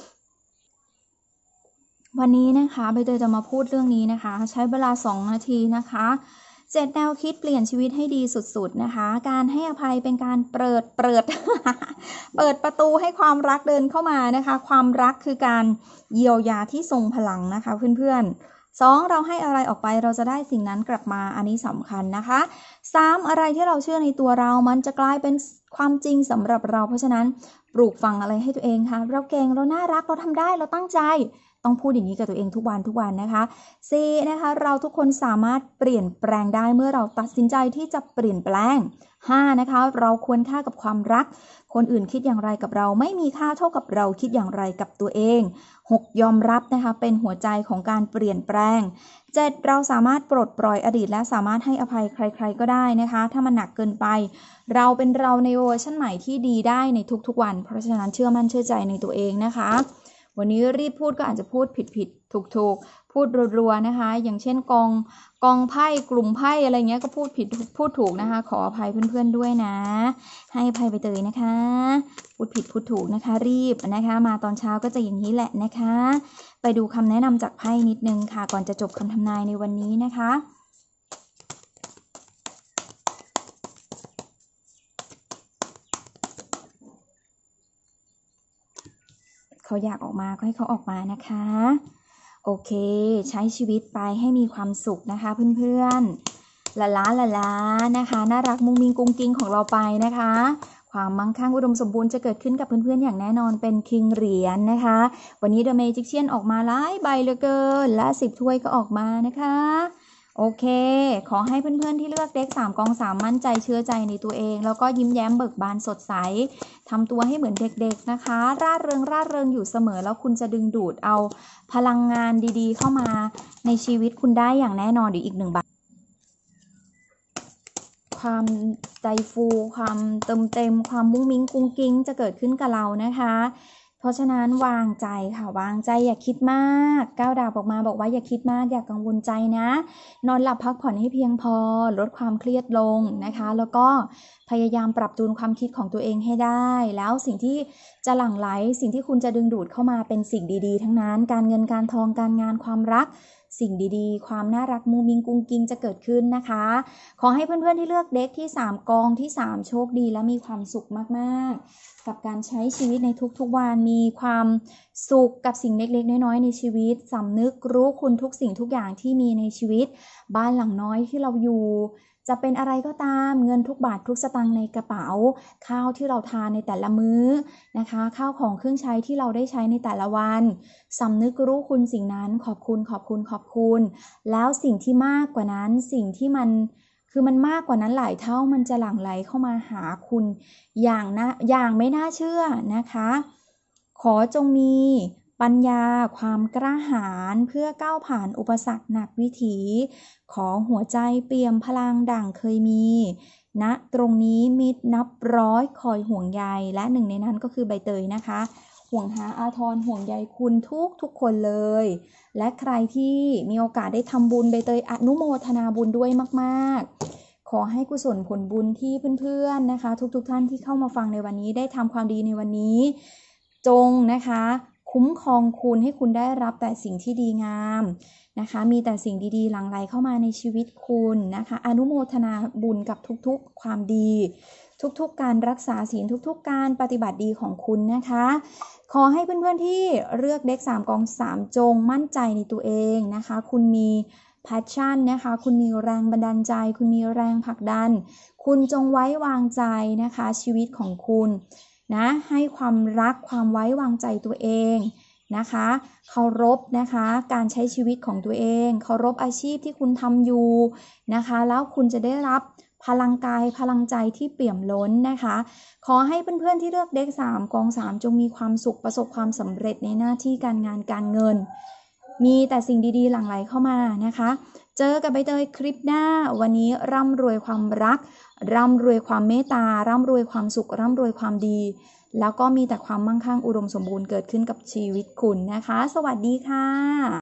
วันนี้นะคะใบเตยจะมาพูดเรื่องนี้นะคะใช้เวลา2 นาทีนะคะ7 แนวคิดเปลี่ยนชีวิตให้ดีสุดๆนะคะการให้อภัยเป็นการเปิด เปิดประตูให้ความรักเดินเข้ามานะคะความรักคือการเยียวยาที่ทรงพลังนะคะเพื่อนๆ2เราให้อะไรออกไปเราจะได้สิ่งนั้นกลับมาอันนี้สำคัญนะคะ3อะไรที่เราเชื่อในตัวเรามันจะกลายเป็นความจริงสำหรับเราเพราะฉะนั้นปลูกฝังอะไรให้ตัวเองค่ะเราเก่งเราน่ารักเราทำได้เราตั้งใจต้องพูดอย่างนี้กับตัวเองทุกวันนะคะ C นะคะเราทุกคนสามารถเปลี่ยนแปลงได้เมื่อเราตัดสินใจที่จะเปลี่ยนแปลง5นะคะเราควรค่ากับความรักคนอื่นคิดอย่างไรกับเราไม่มีค่าเท่ากับเราคิดอย่างไรกับตัวเอง6ยอมรับนะคะเป็นหัวใจของการเปลี่ยนแปลง7เราสามารถปลดปล่อยอดีตและสามารถให้อภัยใครๆก็ได้นะคะถ้ามันหนักเกินไปเราเป็นเราในเวอร์ชันใหม่ที่ดีได้ในทุกๆวันเพราะฉะนั้นเชื่อมั่นเชื่อใจในตัวเองนะคะวันนี้รีบพูดก็อาจจะพูดผิดถูกพูดรัวๆนะคะอย่างเช่นกองไพ่กลุ่มไพ่อะไรเงี้ยก็พูดผิดพูดถูกนะคะขออภัยเพื่อนๆด้วยนะให้อภัยไปเตยนะคะพูดผิดพูดถูกนะคะรีบนะคะมาตอนเช้าก็จะอย่างนี้แหละนะคะไปดูคำแนะนำจากไพ่นิดนึงค่ะก่อนจะจบคำทำนายในวันนี้นะคะเขาอยากออกมาก็ให้เขาออกมานะคะโอเคใช้ชีวิตไปให้มีความสุขนะคะเพื่อนๆละล้านะคะน่ารักมุ้งมิ้งกุ้งกิ้งของเราไปนะคะความมั่งคั่งอุดมสมบูรณ์จะเกิดขึ้นกับเพื่อนๆอย่างแน่นอนเป็นคิงเหรียญนะคะวันนี้เดอะเมจิกเชียนออกมาหลายใบเหลือเกินและ10 ถ้วยก็ออกมานะคะโอเคขอให้เพื่อนๆที่เลือกเด็ก3 กอง 3มั่นใจเชื่อใจในตัวเองแล้วก็ยิ้มแย้มเบิกบานสดใสทำตัวให้เหมือนเด็กๆนะคะร่าเริงอยู่เสมอแล้วคุณจะดึงดูดเอาพลังงานดีๆเข้ามาในชีวิตคุณได้อย่างแน่นอนเดี๋ยวอีก1 ใบความใจฟูความเต็มความมุ้งมิ้งกุ้งกิ้งจะเกิดขึ้นกับเรานะคะเพราะฉะนั้นวางใจค่ะวางใจอย่าคิดมาก9 ดาบออกมาบอกว่าอย่าคิดมากอย่ากังวลใจนะนอนหลับพักผ่อนให้เพียงพอลดความเครียดลงนะคะแล้วก็พยายามปรับจูนความคิดของตัวเองให้ได้แล้วสิ่งที่จะหลั่งไหลสิ่งที่คุณจะดึงดูดเข้ามาเป็นสิ่งดีๆทั้งนั้นการเงินการทองการงานความรักสิ่งดีๆความน่ารักมุ้งมิ้งกุ้งกิ้งจะเกิดขึ้นนะคะขอให้เพื่อนๆที่เลือกเด็กที่3 กองที่3โชคดีและมีความสุขมากๆกับการใช้ชีวิตในทุกๆวันมีความสุขกับสิ่งเล็กๆน้อยๆในชีวิตสำนึกรู้คุณทุกสิ่งทุกอย่างที่มีในชีวิตบ้านหลังน้อยที่เราอยู่จะเป็นอะไรก็ตามเงินทุกบาททุกสตางค์ในกระเป๋าข้าวที่เราทานในแต่ละมื้อนะคะข้าวของเครื่องใช้ที่เราได้ใช้ในแต่ละวันสำนึกรู้คุณสิ่งนั้นขอบคุณแล้วสิ่งที่มากกว่านั้นสิ่งที่มันมากกว่านั้นหลายเท่ามันจะหลั่งไหลเข้ามาหาคุณอย่างไม่น่าเชื่อนะคะขอจงมีปัญญาความกล้าหาญเพื่อก้าวผ่านอุปสรรคหนักวิถีขอหัวใจเปี่ยมพลังดั่งเคยมีณตรงนี้มิตรนับร้อยคอยห่วงใยและหนึ่งในนั้นก็คือใบเตยนะคะห่วงหาอาทรห่วงใยคุณทุกคนเลยและใครที่มีโอกาสได้ทำบุญใบเตยอนุโมทนาบุญด้วยมากๆขอให้กุศลผลบุญที่เพื่อนๆนะคะทุกท่านที่เข้ามาฟังในวันนี้ได้ทำความดีในวันนี้จงนะคะคุ้มครองคุณให้คุณได้รับแต่สิ่งที่ดีงามนะคะมีแต่สิ่งดีๆหลั่งไหลเข้ามาในชีวิตคุณนะคะอนุโมทนาบุญกับทุกๆความดีทุกๆการรักษาศีลทุกๆการปฏิบัติดีของคุณนะคะขอให้เพื่อนๆที่เลือกเด็ก3 กอง 3จงมั่นใจในตัวเองนะคะคุณมี passion นะคะคุณมีแรงบันดาลใจคุณมีแรงผลักดันคุณจงไว้วางใจนะคะชีวิตของคุณนะให้ความรักความไว้วางใจตัวเองนะคะเคารพนะคะการใช้ชีวิตของตัวเองเคารพอาชีพที่คุณทำอยู่นะคะแล้วคุณจะได้รับพลังกายพลังใจที่เปี่ยมล้นนะคะขอให้เพื่อนๆที่เลือกเด็ก3 กอง 3จงมีความสุขประสบความสำเร็จในหน้าที่การงานการเงินมีแต่สิ่งดีๆหลั่งไหลเข้ามานะคะเจอกับใบเตยคลิปหน้าวันนี้ร่ำรวยความรักร่ำรวยความเมตตาร่ำรวยความสุขร่ำรวยความดีแล้วก็มีแต่ความมั่งคั่งอุดมสมบูรณ์เกิดขึ้นกับชีวิตคุณนะคะสวัสดีค่ะ